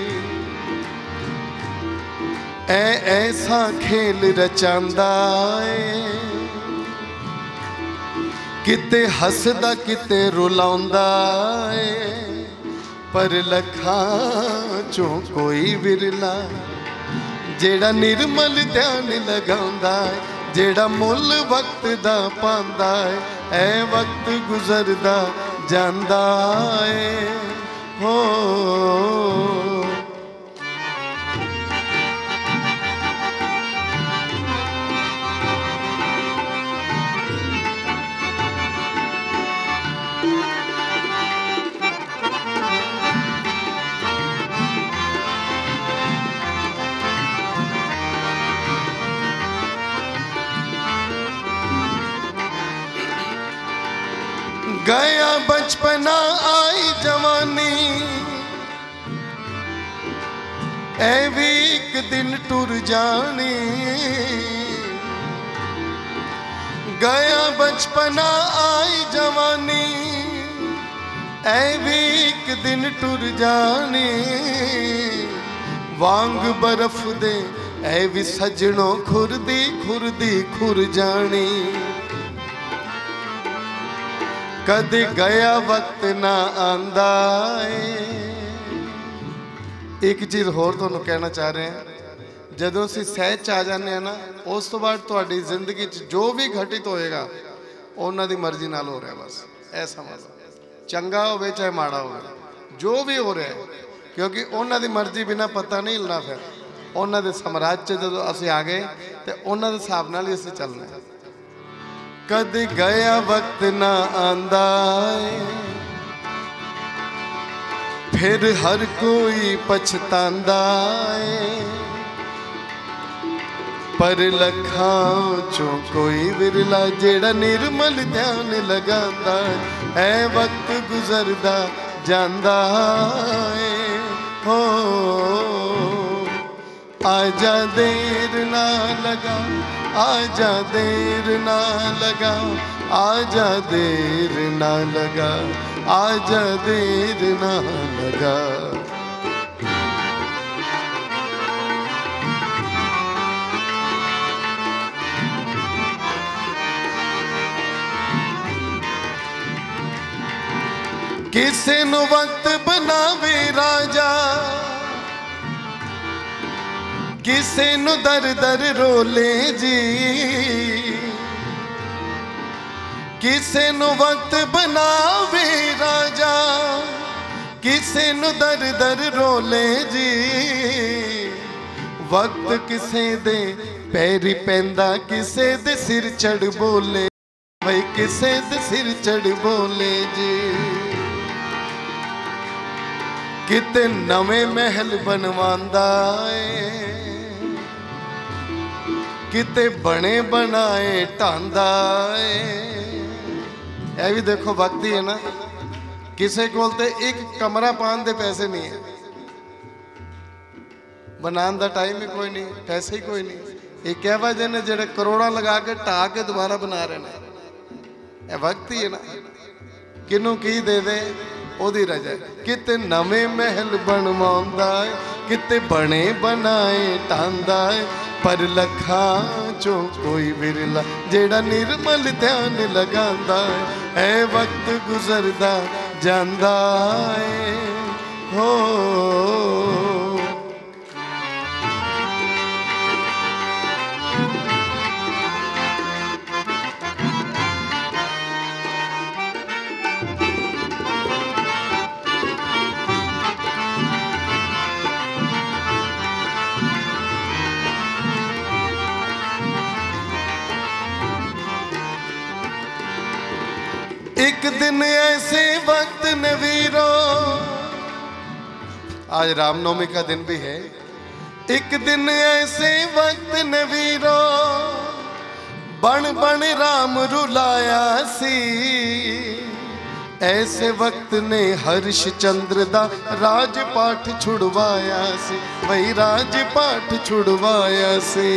ऐसा खेल रचांदा है किते हसदा किते रुलांदा है। पर लखां चों कोई विरला जेड़ा निर्मल ध्यान लगांदा है जेड़ा मुल वक्त दा पांदा है। ऐ वक्त गुजरदा जांदा है हो। गया बचपना आई जवानी ऐ भी एक दिन टुर जानी। गया बचपना आई जवानी ऐ भी एक दिन टुर जानी। वांग बर्फ दे ऐ भी सजनों खुरदी खुरदी खुर जानी। कद गया वक्त ना आंदा है। एक चीज़ होर तुहानूं कहना चाह रहे हैं जदों असीं सहज च आ जाने ना उस तो बाद तुहाडी जिंदगी च जो भी घटित होएगा उन्हां दी मर्जी नाल हो रहा। बस ऐ समझ लो चंगा होवे चाहे माड़ा होवे जो भी हो रहा है क्योंकि उन्हां दी मर्जी बिना पता नहीं हिलना। फिर उन्हां दे साम्राज्य च जदों असीं आ गए तो उन्हां दे हिसाब नाल ही असीं चलना है। कद गया वक्त ना आंदा है फिर हर कोई पछतांदा है। पर लखां चों कोई विरला जेड़ा निर्मल ध्यान लगांदा है वक्त गुजरदा जांदा है हो आजा देर ना लगा आजा देर ना लगा आजा देर ना लगा आजा देर ना लगा। किसे नु वक्त बनावे राजा किसे नु दर दर रोले जी किसे नु वक्त बनावे राजा किसे नु दर दर रोले जी वक्त किसे दे पैरी पैंदा किसे दे सिर चढ़ बोले भाई किसे दे सिर चढ़ बोले जी किते नवे महल बनवांदा है किते बने बनाए ढांदा है। यह भी देखो वक्त ही है ना किसे कोल ते एक कमरा पान दे पैसे नहीं है बनाने का टाइम ही कोई नहीं पैसे ही कोई नहीं ये क्या वजह ने जेड़े करोड़ा लगा के ढा के दोबारा बना रहे हैं। यह वक्त ही है ना किनू की दे दे ओदी रजा किते नवे महल बनवांदा है किते बने बनाए ढांदा है पर लखां चों कोई विरला जेड़ा निर्मल ध्यान लगांदा है वक्त गुजरदा जांदा है हो। एक दिन ऐसे वक्त नवीरो आज रामनवमी का दिन भी है एक दिन ऐसे वक्त नवीरो बन बन राम रुलाया सी ऐसे वक्त ने हर्षचंद्र दा राजपाठ छुड़वाया सी वही राजपाठ छुड़वाया सी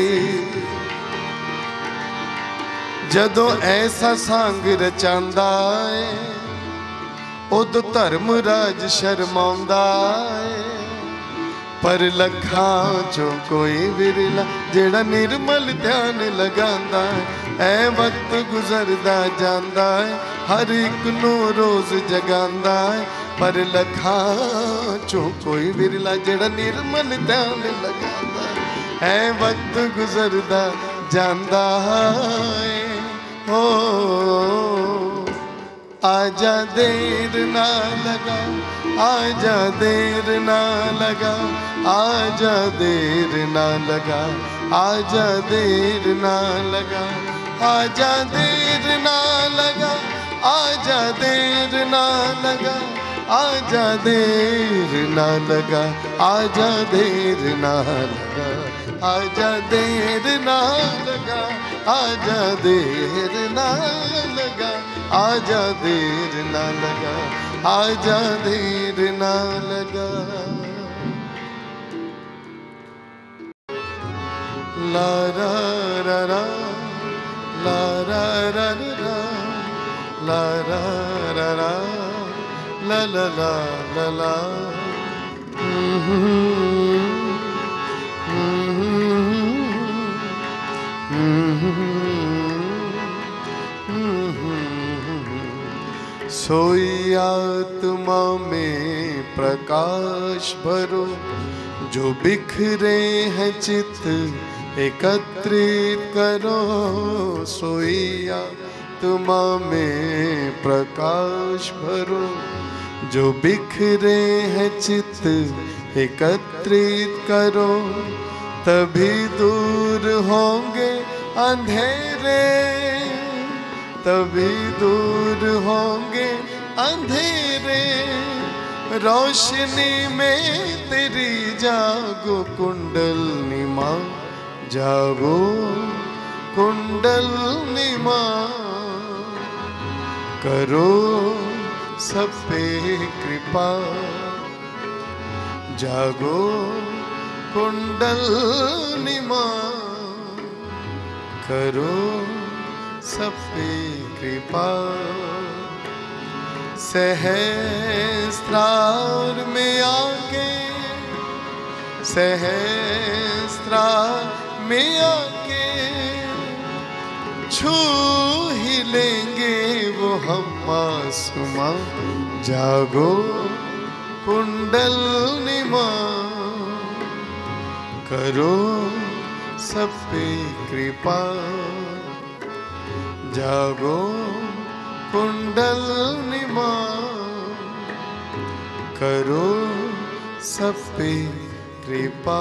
जदों ऐसा सांग रचांदा है उद धर्मराज शर्मांदा है पर लखां चों कोई विरला जेड़ा निर्मल ध्यान लगांदा है वक्त गुजरदा जांदा है हर एक नू रोज जगांदा है पर लखां चों कोई विरला जेड़ा निर्मल ध्यान लगांदा है वक्त गुजरदा जांदा है हो आजा देर ना लगा आजा देर ना लगा आजा देर ना लगा आजा देर ना लगा आजा देर ना लगा आजा देर ना लगा आजा देर ना लगा आजा देर ना लगा आजा देर ना लगा आजा देर ना लगा आजा देर ना लगा आजा देर ना लगा। ला रा रा रा ला रा रा रा ला रा रा रा ला ला ला ला ला सोई आत्मा में प्रकाश भरो जो बिखरे हैं चित्त एकत्रित करो सोई आत्मा में प्रकाश भरो जो बिखरे हैं चित्त एकत्रित करो तभी दूर होंगे अंधेरे तभी दूर होंगे अंधेरे रोशनी में तेरी जागो कुंडलनी माँ जागो कुंडलनी माँ, करो सब पे कृपा। जागो कुंडलनी माँ, करो सब पे कृपा। सहस्त्रार में आके, सहस्त्रार में आके छू ही लेंगे वो हम आसमां। जागो कुंडलनी माँ, करो सब पे कृपा। जागो कुंडलनी माँ, करो सब पे कृपा।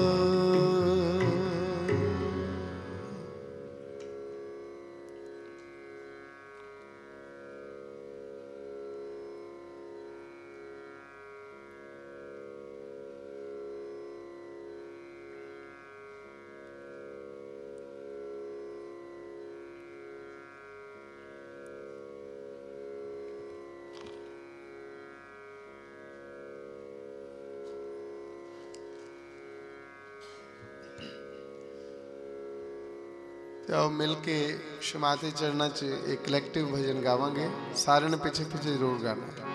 तो मिलके शमाते चरणा च एक कलैक्टिव भजन गावांगे। सारे ने पीछे पीछे जरूर गाना है।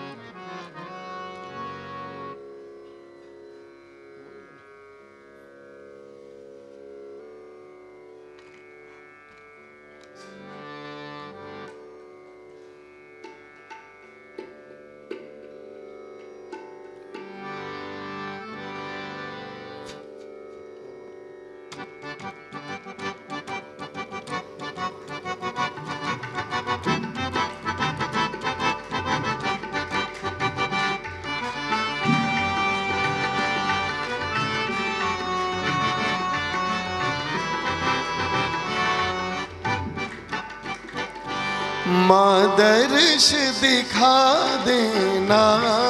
माँ दर्श दिखा देना,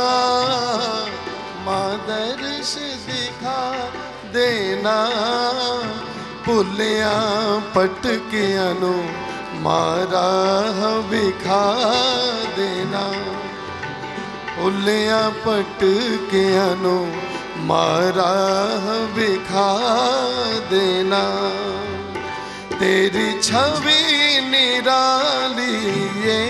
माँ दर्श दिखा देना। पुलिया पटकियां नु माँ राह दिखा देना। पुलिया पटकियां नु माँ राह दिखा देना। तेरी छवि निराली ये,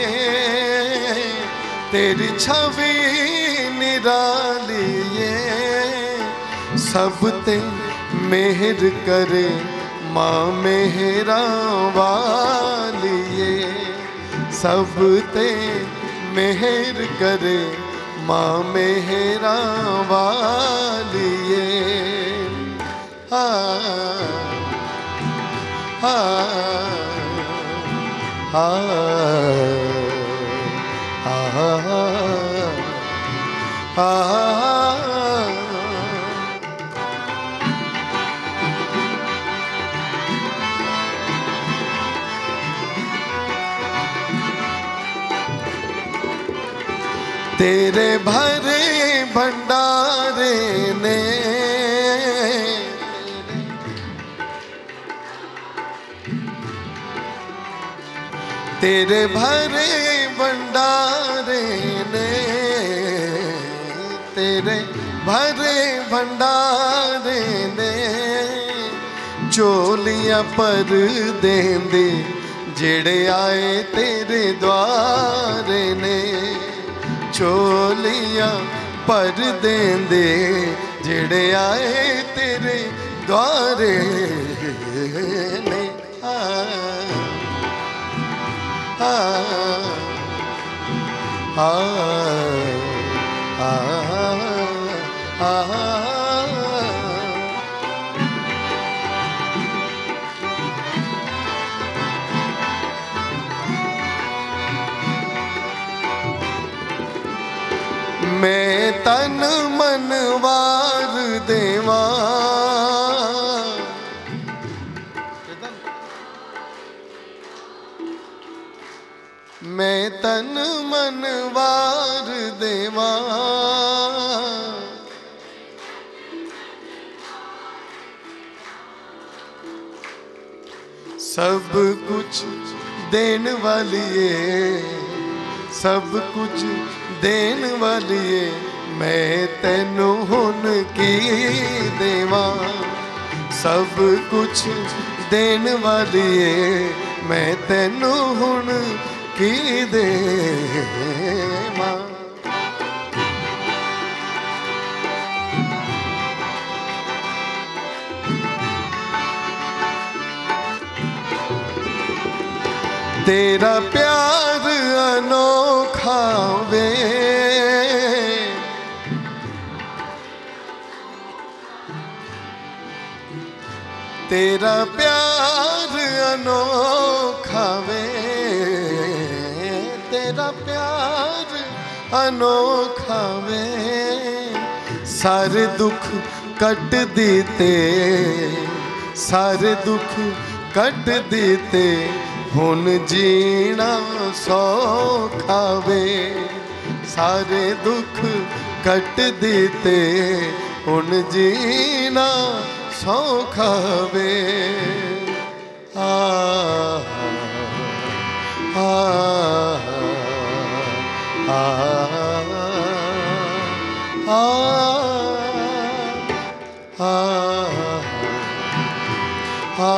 तेरी छवि निराली ये। सब ते मेहर करे माँ मेहरा वाली ये। सब ते मेहर करे माँ मेहरा वाली ये। तेरे भरे भंडारे ने, तेरे भरे भंडारे ने, तेरे भरे भंडारे ने। चोलियां पर देंदे जेड़े आए तेरे द्वारे ने। चोलियां पर देंदे जेड़े आए तेरे द्वारे ने। मैं तन मन वार देवा, मैं तन मन वार देवा। सब कुछ देन वाली है, सब कुछ देन वाली है, मैं तेनू हुन की देवा। सब कुछ देन वाली है, मैं तेनू हुन की देवा। तेरा प्यार अनोखा वे, तेरा प्यार अनोखा वे, तेरा प्यार अनोखा वे। सारे दुख कट दीते, सारे दुख कट दीते, हुन जीना सौखा वे। सारे दुख कट दीते, हुन जीना सौखा वे। आ आ आ आ आ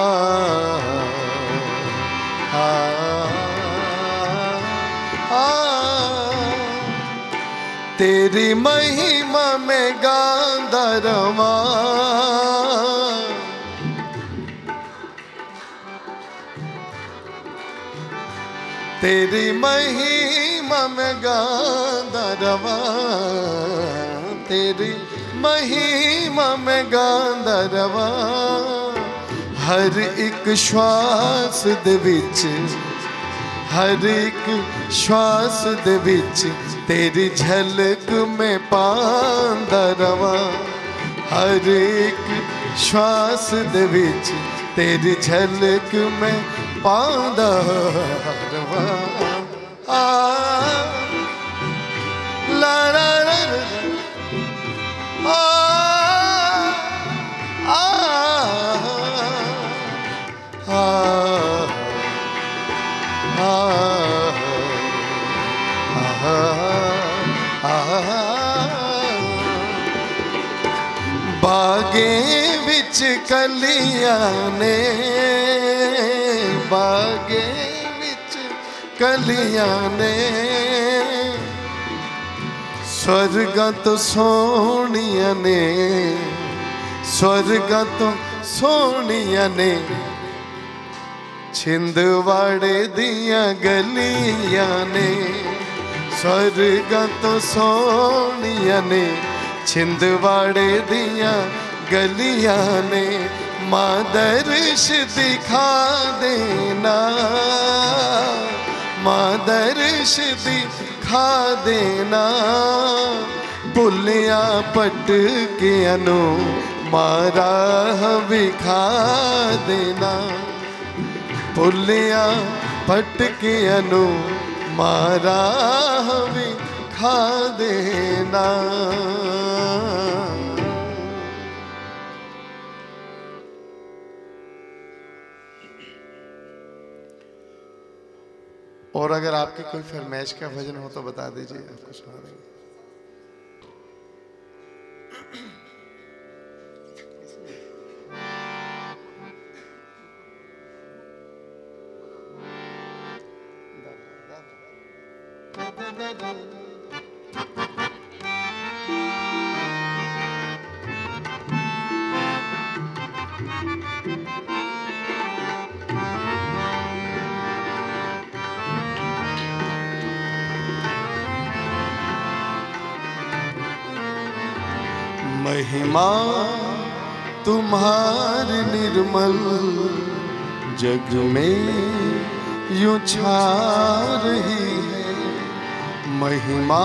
तेरी महिमा में गांदा रवा, तेरी महिमा में गांदा रवा, तेरी महिमा में गांदा रवा। हर एक श्वास दे विच, हर एक श्वास दे विच तेरी झलक में पांदा रवा। हर एक श्वास दे विच तेरी झलक में पांदा रवा। आ ला ला ला आ आ बागे विच कलियां ने, बागे विच कलियां ने, स्वर्गां तो सोहणियां ने, स्वर्गां तो सोहणियां ने। छिंदवाड़े दियां गलियां ने, स्वर्गां तो सोहणियां ने, छिंदवाड़े दियां गलियां ने। मां दर्श दिखा देना, मां दर्श दिखा देना। भुलिया पटकियां नू मां राह विखा देना, भुलिया पटकियां नू मां राह विखा देना। और अगर आपकी कोई फरमाइश का भजन हो तो बता दीजिए, आपको सुना देंगे। महिमा तुम्हारी निर्मल जग में यूं छा रही है। महिमा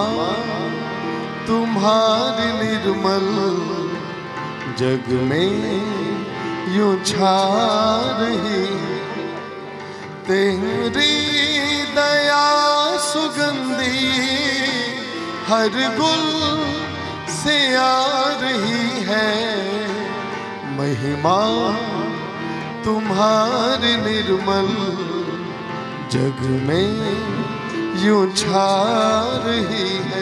तुम्हारी निर्मल जग में यूं छा रही है। तेरी दया सुगंधी हर गुल से आ रही है। महिमा तुम्हारे निर्मल जग में यूं छा रही है।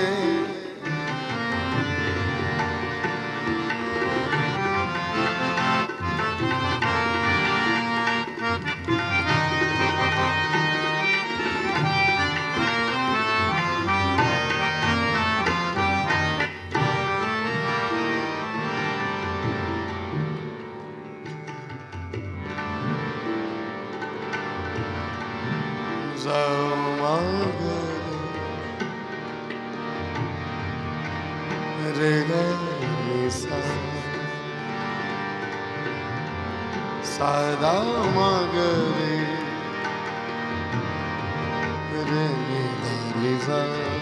रे गा सा दा मा गा रे रे नि दा नि सा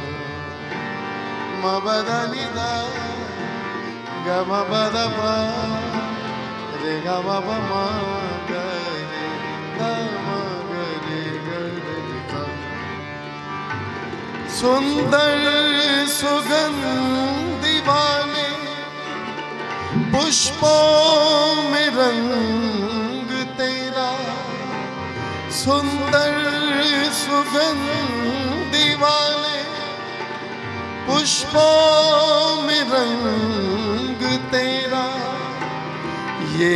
मा ba da ni da ga ma ba da pa re ga ma ba ma ga re da ma ga re ga re सा। सुंदर सुगंधि वाले पुष्पों में रंग तेरा, सुंदर सुगंधि वाले पुष्पों में रंग तेरा, ये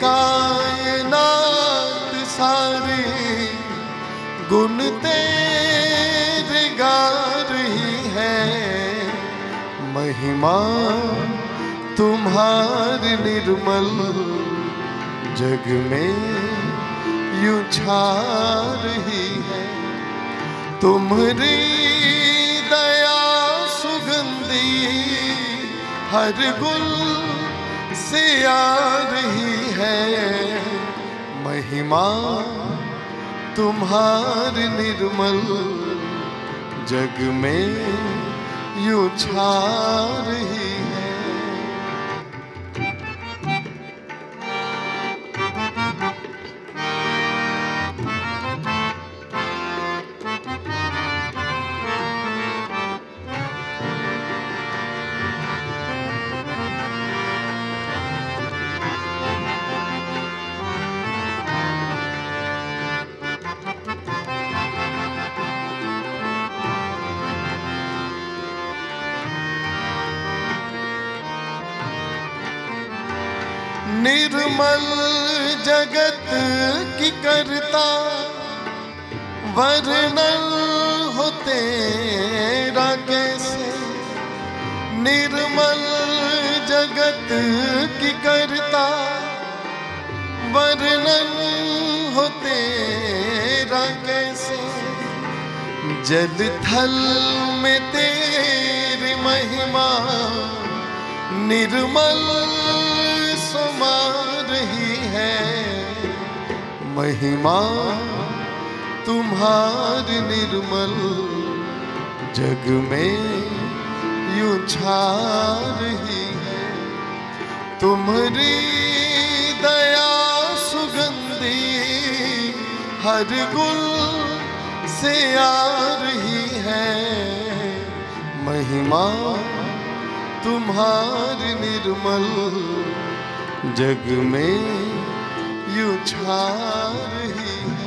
कायनात सारे गुण तेरे गा रही है। महिमा तुम्हारी निर्मल जग में यूं छा रही है। तुम्हारी दया सुगंधी हर गुल से आ रही है। महिमा तुम्हारी निर्मल जग में यूं छा रही है। निर्मल जगत की करता वर्णन हो तेरा कैसे। निर्मल जगत की करता वर्णन हो तेरा कैसे। जल थल में तेरी महिमा निर्मल समा रही है। महिमा तुम्हारी निर्मल जग में यूं छा रही है। तुम्हारी दया सुगंधी हर गुल से आ रही है। महिमा तुम्हारी निर्मल जग में यूं छा रही है।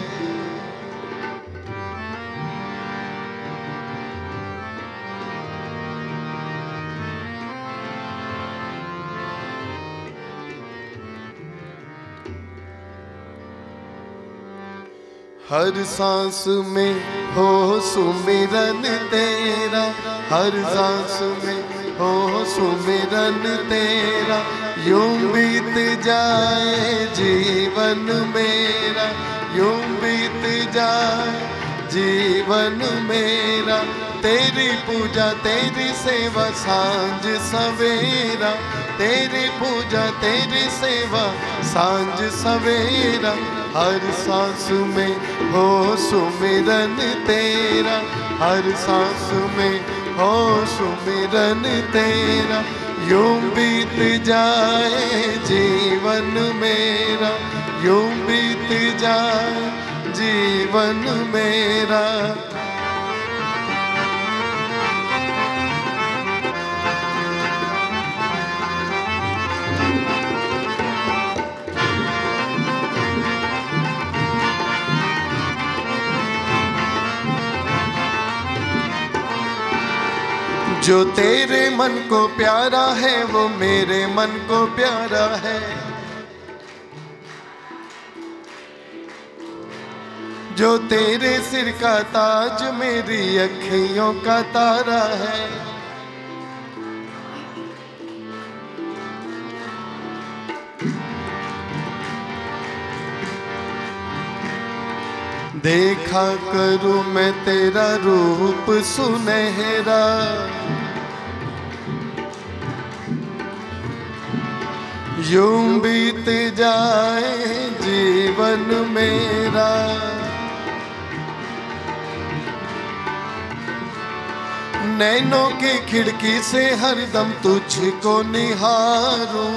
हर सांस में हो सुमिरन तेरा, हर सांस में हो सुमिरन तेरा। यूं बीत जाए जीवन मेरा, यूं बीत जाए जीवन मेरा। तेरी पूजा तेरी सेवा सांझ सवेरा, तेरी पूजा तेरी सेवा सांझ सवेरा। हर सांस में हो सुमिरन तेरा, हर सांस में हो सुमिरन तेरा। यूं बीत जाए जीवन मेरा, यूं बीत जाए जीवन मेरा। जो तेरे मन को प्यारा है वो मेरे मन को प्यारा है। जो तेरे सिर का ताज मेरी अखियों का तारा है। देखा करूं मैं तेरा रूप सुनहरा, यूं बीत जाए जीवन मेरा। नैनों की खिड़की से हरदम तुझको निहारूं,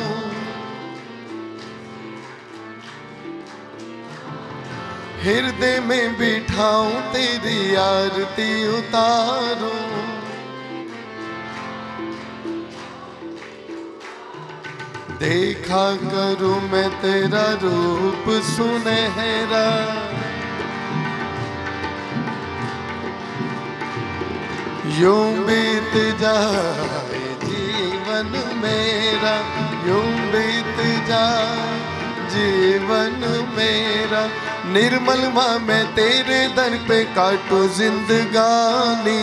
हृदय में बिठाऊं तेरी आरती उतारूं। देखा करूं मैं तेरा रूप सुनहरा, यूं बीत जाए जीवन मेरा, यूं बीत जाए जीवन मेरा। निर्मल माँ मैं तेरे दर पे काटूं जिंदगानी,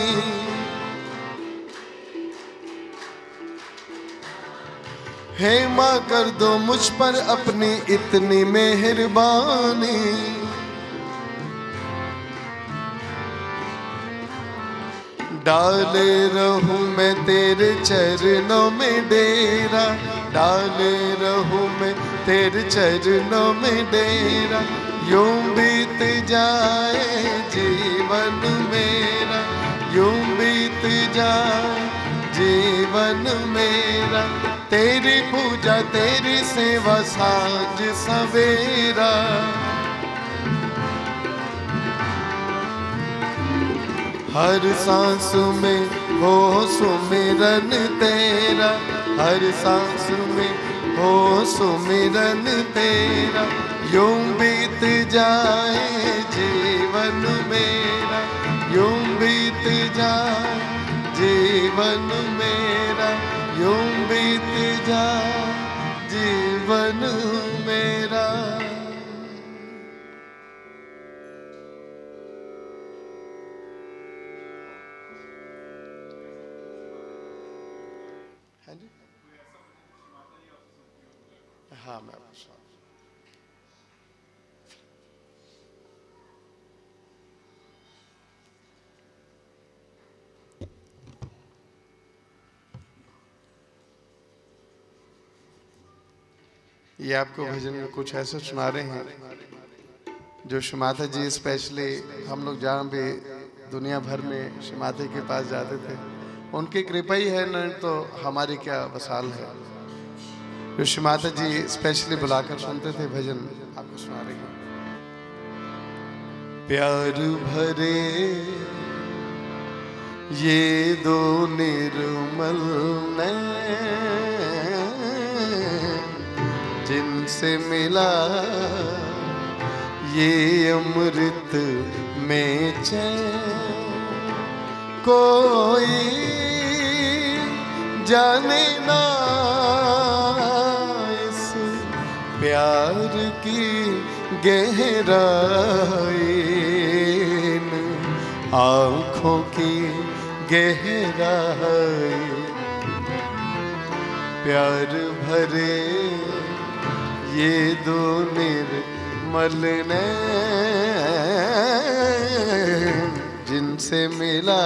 हे माँ कर दो मुझ पर अपनी इतनी मेहरबानी। डाले रहूं मैं तेरे चरणों में डेरा, डाले रहूं मैं तेरे चरणों में डेरा। यूं बीत जाए जीवन मेरा, यूं बीत जाए जीवन मेरा। तेरी पूजा तेरी सेवा साँझ सवेरा, हर सांस में हो सुमिरन तेरा, हर सांस में हो सुमिरन तेरा। यूं बीत जाए जीवन मेरा, यूं बीत जाए जीवन मेरा, यूं बीत जाए जीवन मेरा। हाँ मैं पूछ रहा हूँ। ये आपको भजन में कुछ ऐसा सुना रहे हैं जो श्रीमाता जी स्पेशली हम लोग जहाँ भी दुनिया भर में श्रीमाता के पास जाते थे, उनकी कृपा ही है न तो हमारी क्या वसाल है। जो श्रीमाता जी स्पेशली बुलाकर सुनते थे भजन, आपको सुना रही हूँ। प्यार भरे ये दो निर्मल नैन, जिनसे मिला ये अमृत में चैन। कोई जाने ना इस प्यार की गहराई, आँखों की गहराई। प्यार भरे ये दो निर्मल नैन, जिनसे मिला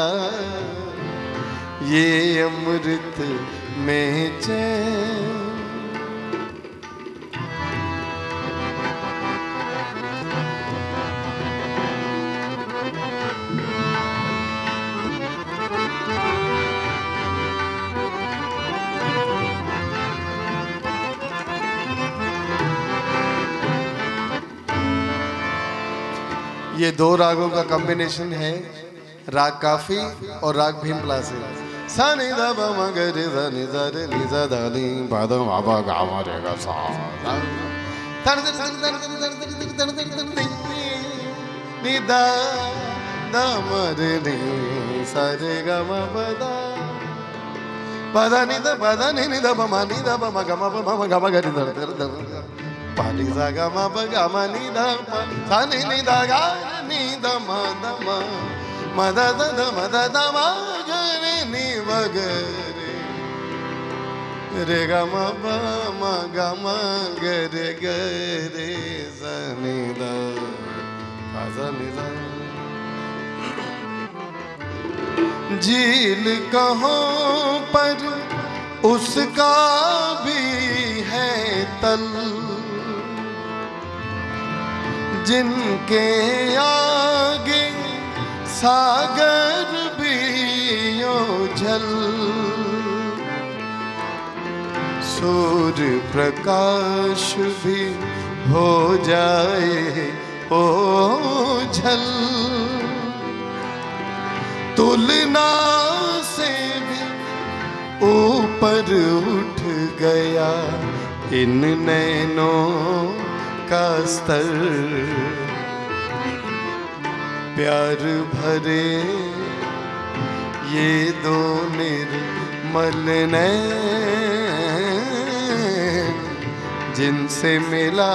ये अमृत में चैन। ये दो रागों का कॉम्बिनेशन है, राग काफी और राग भीमला से। सा नि ध प म ग रे ध नि ध रे नि ध ध नि प ध म प ग म रे ग सा नि ध ध म रे नि सा रे ग म प ध Pada ni da ba ma ni da ba ma ga ma ga ni da da pa ni sa ga ma ba ga ma ni da pa sa ni da ga ni da ma ma da da ma ga ni ba ga re ga ma ga re sa ni da pa sa ni da झील कहाँ पर उसका भी है तल जिनके आगे सागर भी ओझल सूर्य प्रकाश भी हो जाए ओझल तुलना से भी ऊपर उठ गया इन नैनों का स्तर प्यार भरे ये दो निर्मल नैन जिनसे मिला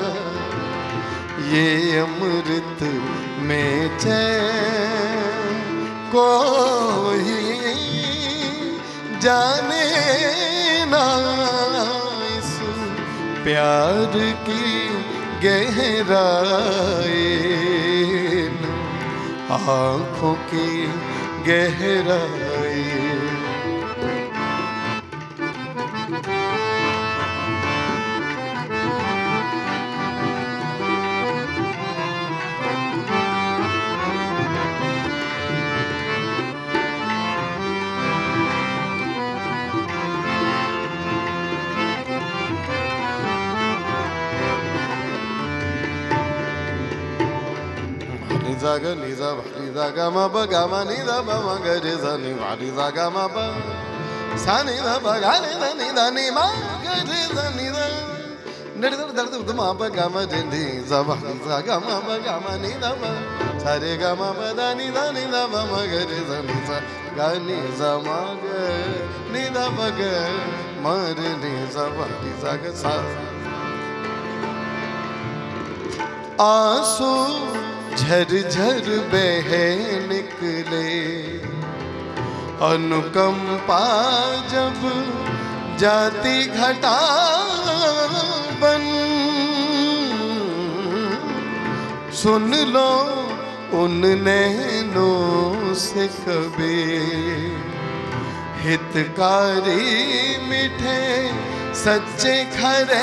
ये अमृत में चैन कोई जाने ना इस प्यार की गहराई आँखों की गहराई zaga ni za ba ni za ga ma ba ga ma ni da ba ma ga re za ni ma ni za ga ma ba sa ni da ba ga ni da ni ma ga re za ni da ni da da ma ba ga ma re ni za ba ni za ga ma ba ga ma ni da ba sa re ga ma ba da ni da ba ma ga re za ni sa ga ni za ma ga ni da ba ga ma re ni za ba ni za ga sa आंसू झरझर बहे निकले अनुकंपा जब जाती घटा बन सुन लो उन नैनों से कभी हितकारी मीठे सच्चे खरे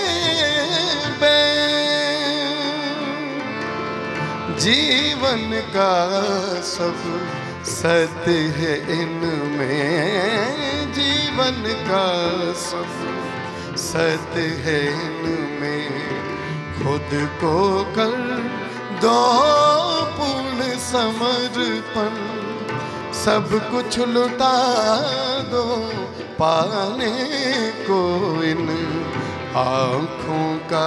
जीवन का सब सत्य है इनमें जीवन का सब सत्य है इनमें खुद को कर दो पूर्ण समर्पण सब कुछ लुटा दो पाने को इन आँखों का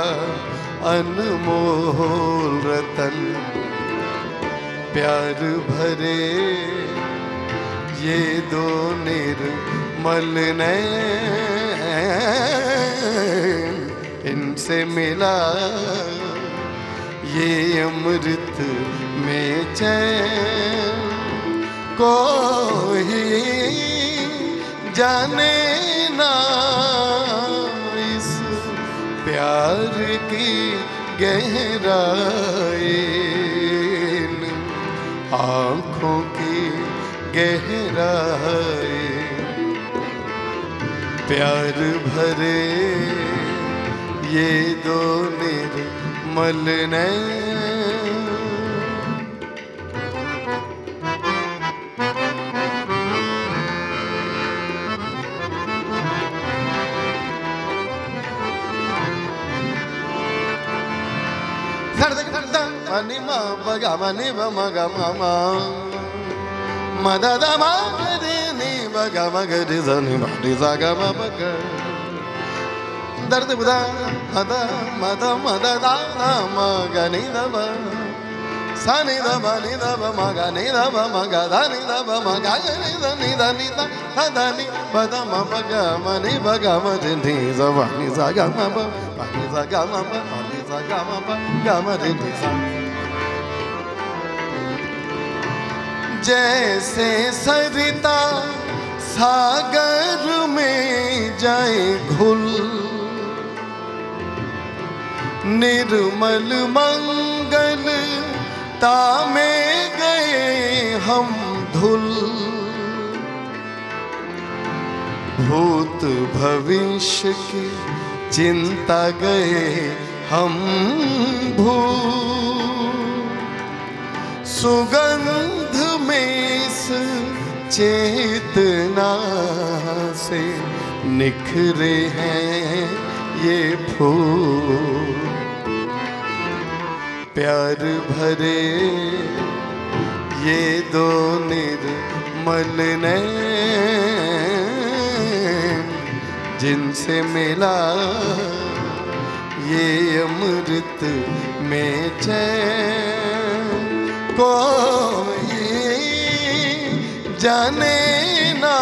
अनमोल रतन प्यार भरे ये दो निर्मल नैन इनसे मिला ये अमृत में चैन कोई जाने ना इस प्यार की गहराई आँखों की गहराई प्यार भरे ये दो निर्मल नैन Mani ma ba ga ma ni ba ma ga ma ma ma da da ma ga re ni ba ga ma ga re za ni ba re za ga ma ba ga dar de da ma da ma da ma da da ma ga ni da ba सा नि ध म नि ध प म ग नि ध प म ग ध नि ध प म ग नि ध नि ध नि ध ध ध नि प ध म प ग म नि प ग म रि रि स प नि स ग म प प नि स ग म प प नि स ग म प ग म रि रि स। जैसे सरिता सागर में जाए घुल, निर्मल मंगल तामे गए हम धुल। भूत भविष्य की चिंता गए हम भूल। सुगंध में इस चेतना से निखरे हैं ये फूल। प्यार भरे ये दो निर्मल नैन, जिनसे मिला ये अमृत में चैन। कोई जाने ना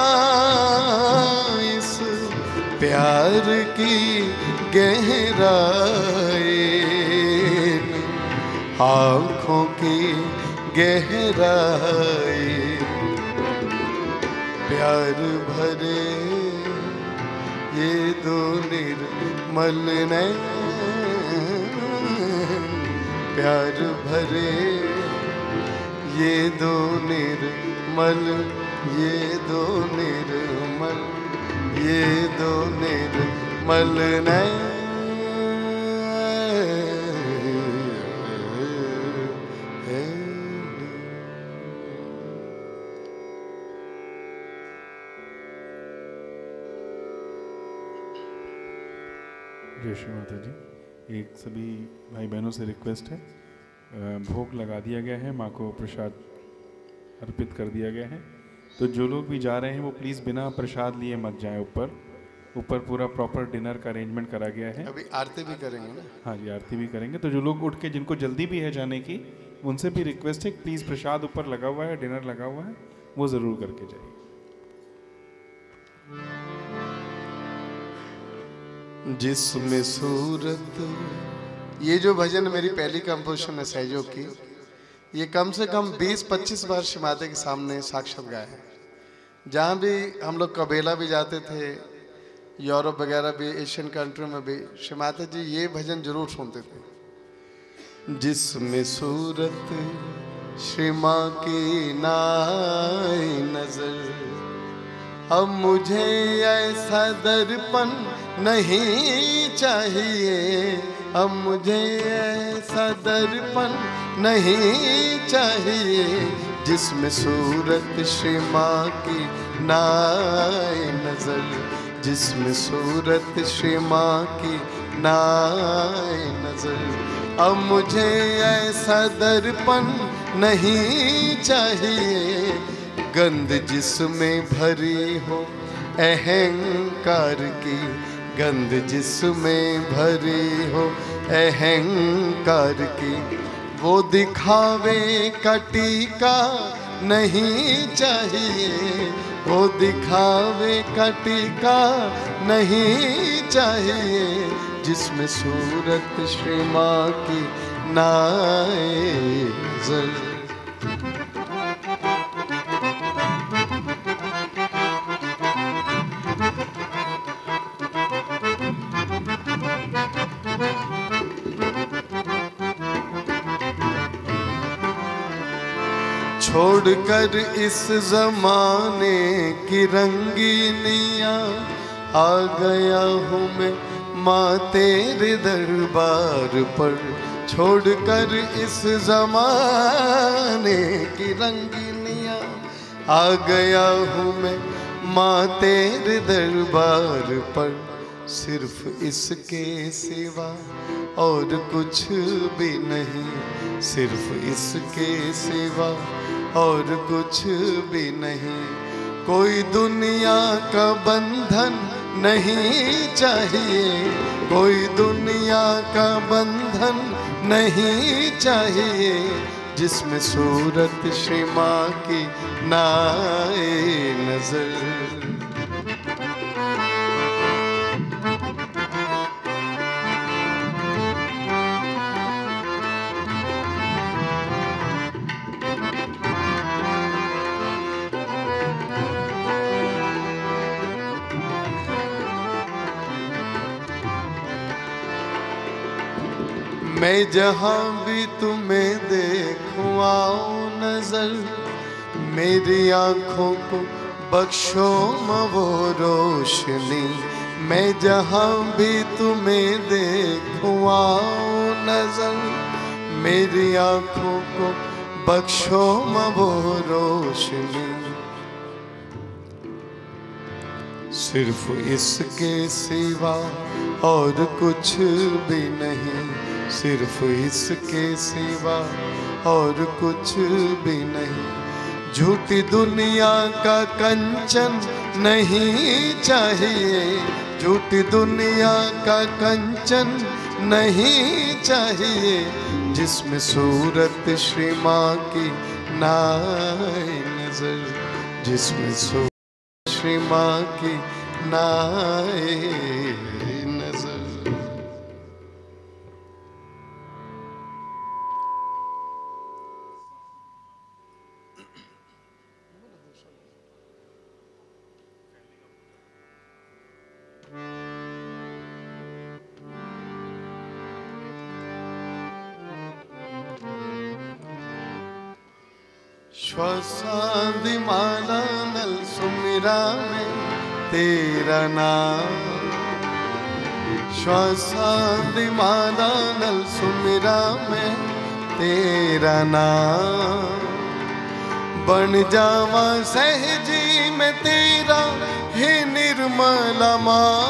इस प्यार की गहराई, आँखों की गहराई। प्यार भरे ये दो निर्मल नैन, प्यार भरे ये दो निर्मल, ये दो निर्मल, ये दो निर्मल नैन। जय श्री माता जी। एक सभी भाई बहनों से रिक्वेस्ट है, भोग लगा दिया गया है, माँ को प्रसाद अर्पित कर दिया गया है, तो जो लोग भी जा रहे हैं वो प्लीज़ बिना प्रसाद लिए मत जाएं। ऊपर पूरा प्रॉपर डिनर का अरेंजमेंट करा गया है। अभी आरती भी करेंगे ना? हाँ जी, आरती भी करेंगे। तो जो लोग उठ के, जिनको जल्दी भी है जाने की, उनसे भी रिक्वेस्ट है प्लीज़ प्रसाद ऊपर लगा हुआ है, डिनर लगा हुआ है, वो ज़रूर करके जाइए। जिसमें सूरत, ये जो भजन मेरी पहली कंपोजिशन है सहयोग की, ये कम से कम 20-25 बार श्री माता के सामने साक्षात गाया है। जहाँ भी हम लोग कबेला भी जाते थे, यूरोप वगैरह भी, एशियन कंट्री में भी, श्री माता जी ये भजन जरूर सुनते थे। जिसमें सूरत श्री माँ की नाई नजर, अब मुझे ऐसा दर्पण नहीं चाहिए, अब मुझे ऐसा दर्पण नहीं चाहिए, जिसमें सूरत श्री माँ की नाई नजर, जिसमें सूरत श्री माँ की नाई नजर। अब मुझे ऐसा दर्पण नहीं चाहिए, गंध जिसमें भरी हो अहंकार की, गंध जिसमें भरी हो अहंकार की, वो दिखावे का टीका नहीं चाहिए, वो दिखावे का टीका नहीं चाहिए, जिसमें सूरत श्री माँ की नाज़र। छोड़कर इस जमाने की रंगीनियाँ आ गया हूँ मैं माँ तेरे दरबार पर। छोड़कर इस जमाने की रंगीनियाँ आ गया हूँ मैं माँ तेरे दरबार पर। सिर्फ इसके सिवा और कुछ भी नहीं, सिर्फ इसके सिवा और कुछ भी नहीं। कोई दुनिया का बंधन नहीं चाहिए, कोई दुनिया का बंधन नहीं चाहिए, जिसमें सूरत श्री माँ की नाए नजर। मैं जहाँ भी तुम्हें देखूं आओ नजर, मेरी आँखों को बख्शो वो रोशनी। मैं जहाँ भी तुम्हें देखूं आओ नजर, मेरी आँखों को बख्शो वो रोशनी। सिर्फ इसके सिवा और कुछ भी नहीं, सिर्फ इसके सिवा और कुछ भी नहीं। झूठी दुनिया का कंचन नहीं चाहिए, झूठी दुनिया का कंचन नहीं चाहिए, जिसमें सूरत श्री माँ की नाए नजर, जिसमें सूरत श्री माँ की नाए नजर। श्वासांदी माला नल सुमिरा में तेरा नाम, श्वासांदी माला नल सुमिरा में तेरा नाम। बन जावा सहजी में तेरा हे निर्मल माँ,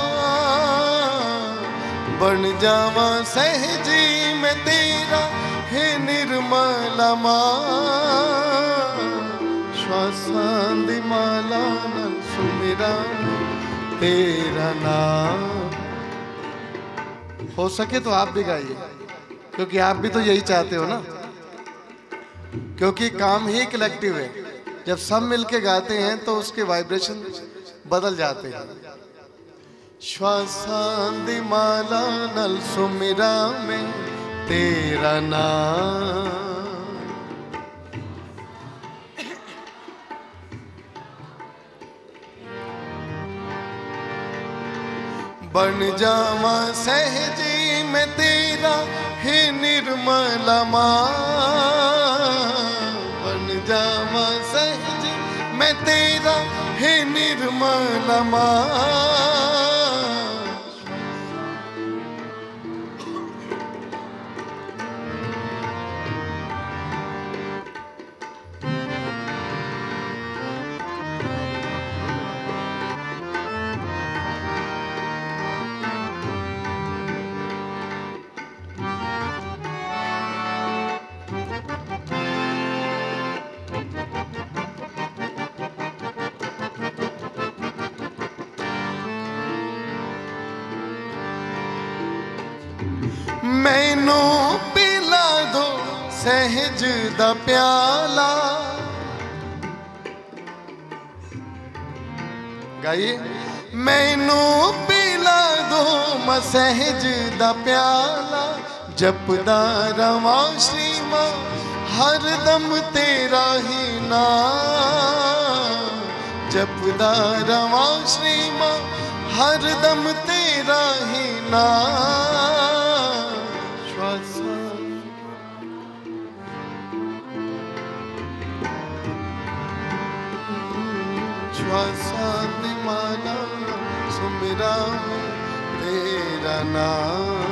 बन जावा सहजी में तेरा हे निर्मल माँ। श्वासांदी माला नल सुमिरा तेरा नाम। हो सके तो आप भी गाइए, क्योंकि आप भी तो यही चाहते हो ना, क्योंकि काम ही कलेक्टिव है। जब सब मिलके गाते हैं तो उसके वाइब्रेशन बदल जाते हैं। श्वासांदी माला नल सुमिरा में तेरा नाम। बन जावा सहजी में तेरा हे निर्मल माँ, बन जावा सहजी में तेरा हे निर्मल माँ। मैनू पिला दो सहज दा प्याला। गाइए। मैनू पिला दो सहज दा प्याला, जपदा रवा श्री माँ हर दम तेरा ही नाम, जपदा रवा श्री माँ हर दम तेरा ही नाम। श्वासांदी माला सुमिरा तेरा नाम।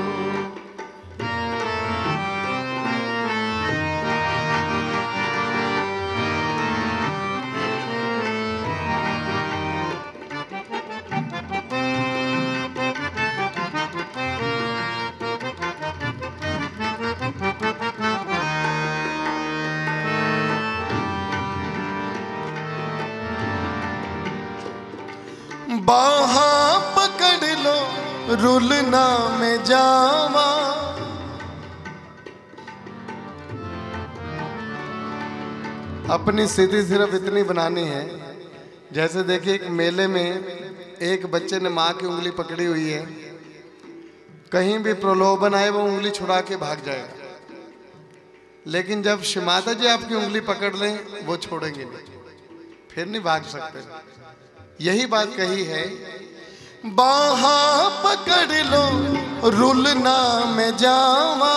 बाहा पकड़ लो रुलना में जावा, अपनी स्थिति सिर्फ इतनी बनानी है, जैसे देखिए एक मेले में एक बच्चे ने माँ की उंगली पकड़ी हुई है, कहीं भी प्रलोभन आए वो उंगली छुड़ा के भाग जाएगा, लेकिन जब श्री माता जी आपकी उंगली पकड़ लें वो छोड़ेंगे नहीं, फिर नहीं भाग सकते। यही बात कही है, बाहा पकड़ लो रुलना में जावा,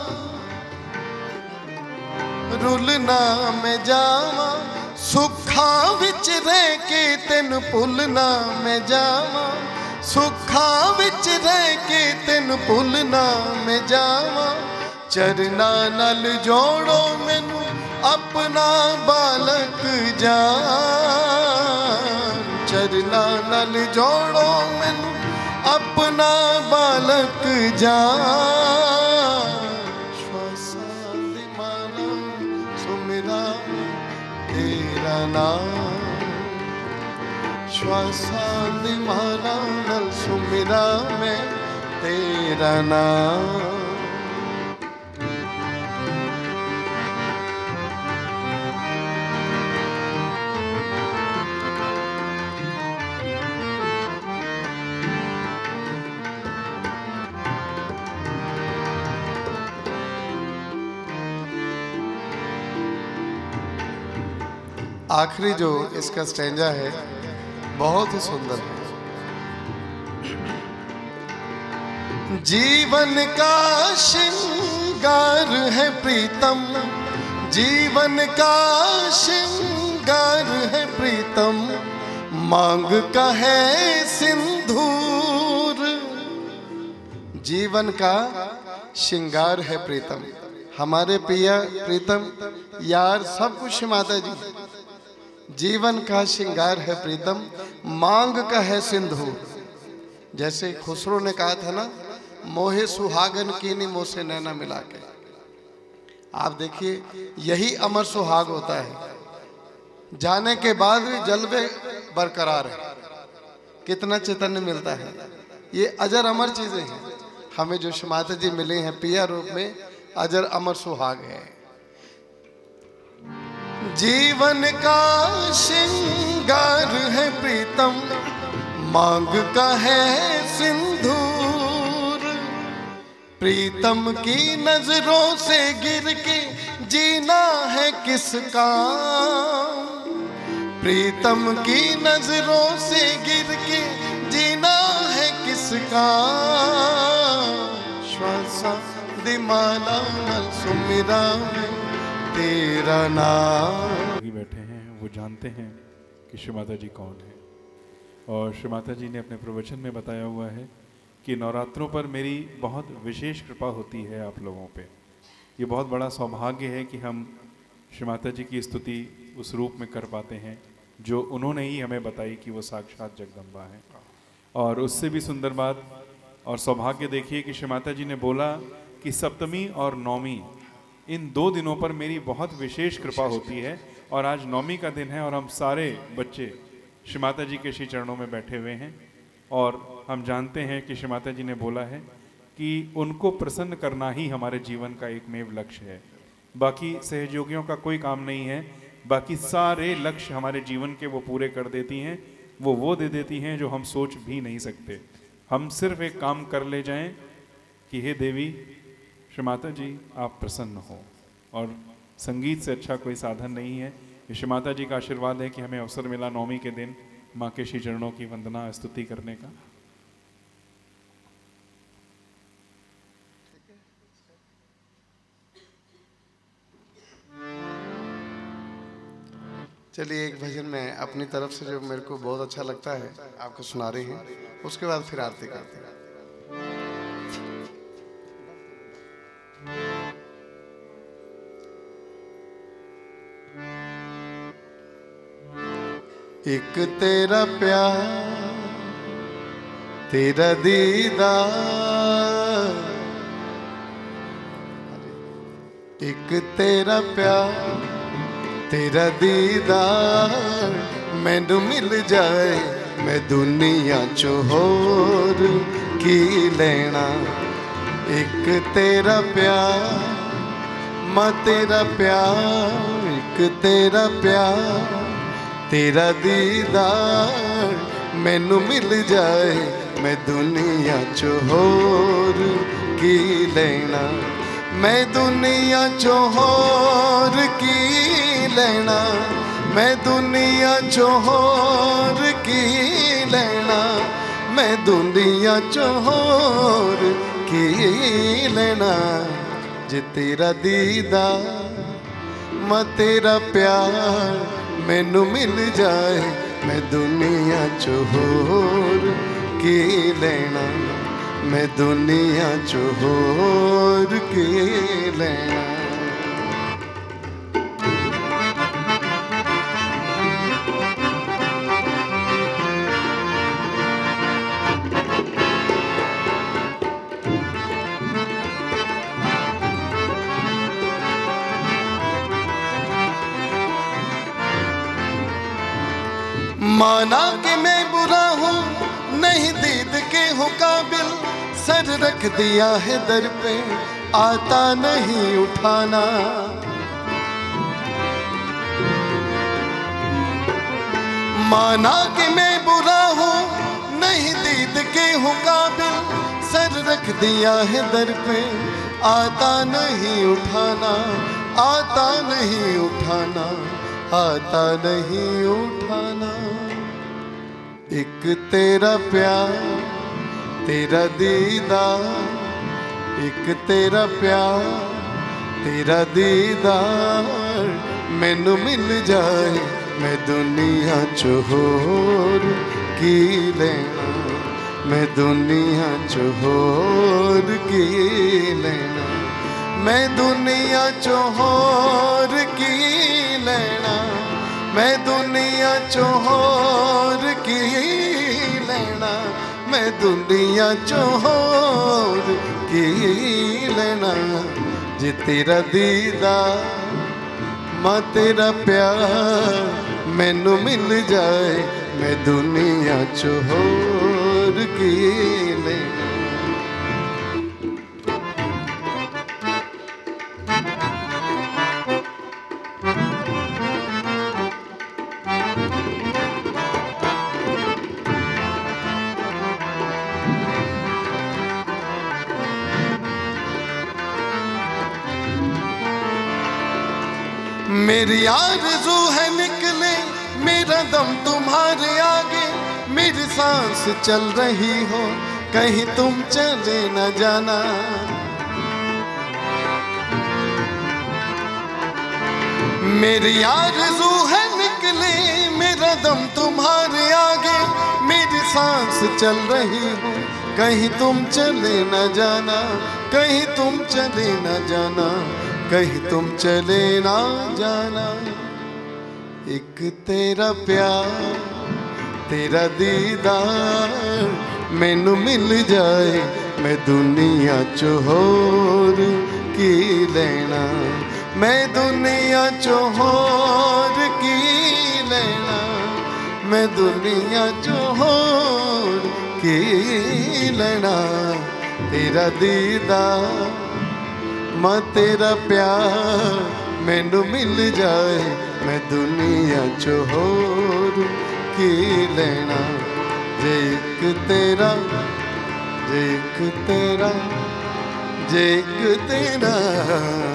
रुलना में जावा, सुखा विच रह के तेन भुलना में जावा, सुखा विच रह के तेन भुलना में जावा, चरना नल जोड़ो मैनू अपना बालक जान, चरना नल जोड़ो मैनू अपना बालक जान, श्वासा दी माना सुमिरा तेरा नाम, श्वासा दी माना नल सुमिरा मैं तेरा नाम। आखिरी जो इसका स्टैंजा है बहुत ही सुंदर है। जीवन का श्रृंगार है प्रीतम, जीवन का श्रृंगार है प्रीतम, मांग का है सिंदूर। जीवन का श्रृंगार है प्रीतम, हमारे पिया प्रीतम यार सब कुछ माता जी। जीवन का श्रृंगार है प्रीतम, मांग का है सिंदूर। जैसे खुसरो ने कहा था ना, मोहे सुहागन कीनी मोह से नैना मिला के। आप देखिए यही अमर सुहाग होता है, जाने के बाद भी जलवे बरकरार है, कितना चैतन्य मिलता है। ये अजर अमर चीजें हैं, हमें जो माता जी मिले हैं पिया रूप में, अजर अमर सुहाग है। जीवन का श्रृंगार है प्रीतम, मांग का है सिंदूर। प्रीतम की नजरों से गिर के जीना है किसका, प्रीतम की नजरों से गिर के जीना है किसका। श्वासा दिमाला सुमिरा तेरा नाम। बैठे हैं वो जानते हैं कि श्री माता जी कौन है, और श्री माता जी ने अपने प्रवचन में बताया हुआ है कि नवरात्रों पर मेरी बहुत विशेष कृपा होती है आप लोगों पे। ये बहुत बड़ा सौभाग्य है कि हम श्री माता जी की स्तुति उस रूप में कर पाते हैं जो उन्होंने ही हमें बताई कि वो साक्षात जगदम्बा है। और उससे भी सुंदर बात और सौभाग्य देखिए कि श्री माता जी ने बोला कि सप्तमी और नौमी इन 2 दिनों पर मेरी बहुत विशेष कृपा होती है। और आज नौमी का दिन है और हम सारे बच्चे श्री माता जी के श्री चरणों में बैठे हुए हैं, और हम जानते हैं कि श्री माता जी ने बोला है कि उनको प्रसन्न करना ही हमारे जीवन का एकमेव लक्ष्य है। बाकी सहयोगियों का कोई काम नहीं है, बाकी सारे लक्ष्य हमारे जीवन के वो पूरे कर देती हैं, वो दे देती हैं जो हम सोच भी नहीं सकते। हम सिर्फ एक काम कर ले जाएं कि हे देवी श्री माता जी आप प्रसन्न हो, और संगीत से अच्छा कोई साधन नहीं है। श्री माता जी का आशीर्वाद है कि हमें अवसर मिला नौमी के दिन माँ के श्री चरणों की वंदना स्तुति करने का। चलिए एक भजन में अपनी तरफ से जो मेरे को बहुत अच्छा लगता है आपको सुना रहे हैं, उसके बाद फिर आरती करते हैं। एक तेरा प्यार तेरा दीदार, एक तेरा प्यार तेरा दीदार, मैनू मिल जाए मैं दुनिया चो होर की लेना। एक तेरा प्यार मां तेरा प्यार, एक एक तेरा प्यार तेरा दीदार मैनू मिल जाए मैं दुनिया चो होर की लेना, मैं दुनिया चो होर की लेना, मैं दुनिया चो होर की लेना, मैं दुनिया चो होर की लेना। जे तेरा दीदार मैं तेरा प्यार मैनू मिल जाए मैं दुनिया चो होर की लेना, मैं दुनिया चो होर की लेना। माना कि मैं बुरा हूँ नहीं दीद के हूँ काबिल, सर रख दिया है दर पे आता नहीं उठाना। माना कि मैं बुरा हूँ नहीं दीद के हूँ काबिल, सर रख दिया है दर पे आता नहीं उठाना, आता नहीं उठाना, आता नहीं उठाना। एक तेरा प्यार तेरा दीदार, एक तेरा प्यार तेरा दीदार मैनू मिल जाए मैं दुनिया चो होर की लेना, मैं दुनिया चो होर की लेना, मैं दुनिया चो होर की लेना, मैं दुनिया चो होर की लेना, मैं दुनिया चो होर की लेना। जे तेरा दीदार मां तेरा प्यार मैनू मिल जाए मैं दुनिया चो होर की लेना। मेरी आरज़ू है निकले मेरा दम तुम्हारे आगे, मेरी सांस चल रही हो कहीं तुम चले न जाना। मेरी आरज़ू है निकले मेरा दम तुम्हारे आगे, मेरी सांस चल रही हो कहीं तुम चले न जाना, कहीं तुम चले न जाना, कहीं तुम चले ना जाना। एक तेरा प्यार तेरा दीदार मैनू मिल जाए मैं दुनिया चो होर की लेना, मैं दुनिया चो होर की लेना, मैं दुनिया चो होर की लेना। तेरा दीदार मां तेरा प्यार मैनू मिल जाए मैं दुनिया चो होर की लेना। जे एक तेरा जे एक तेरा जे एक तेरा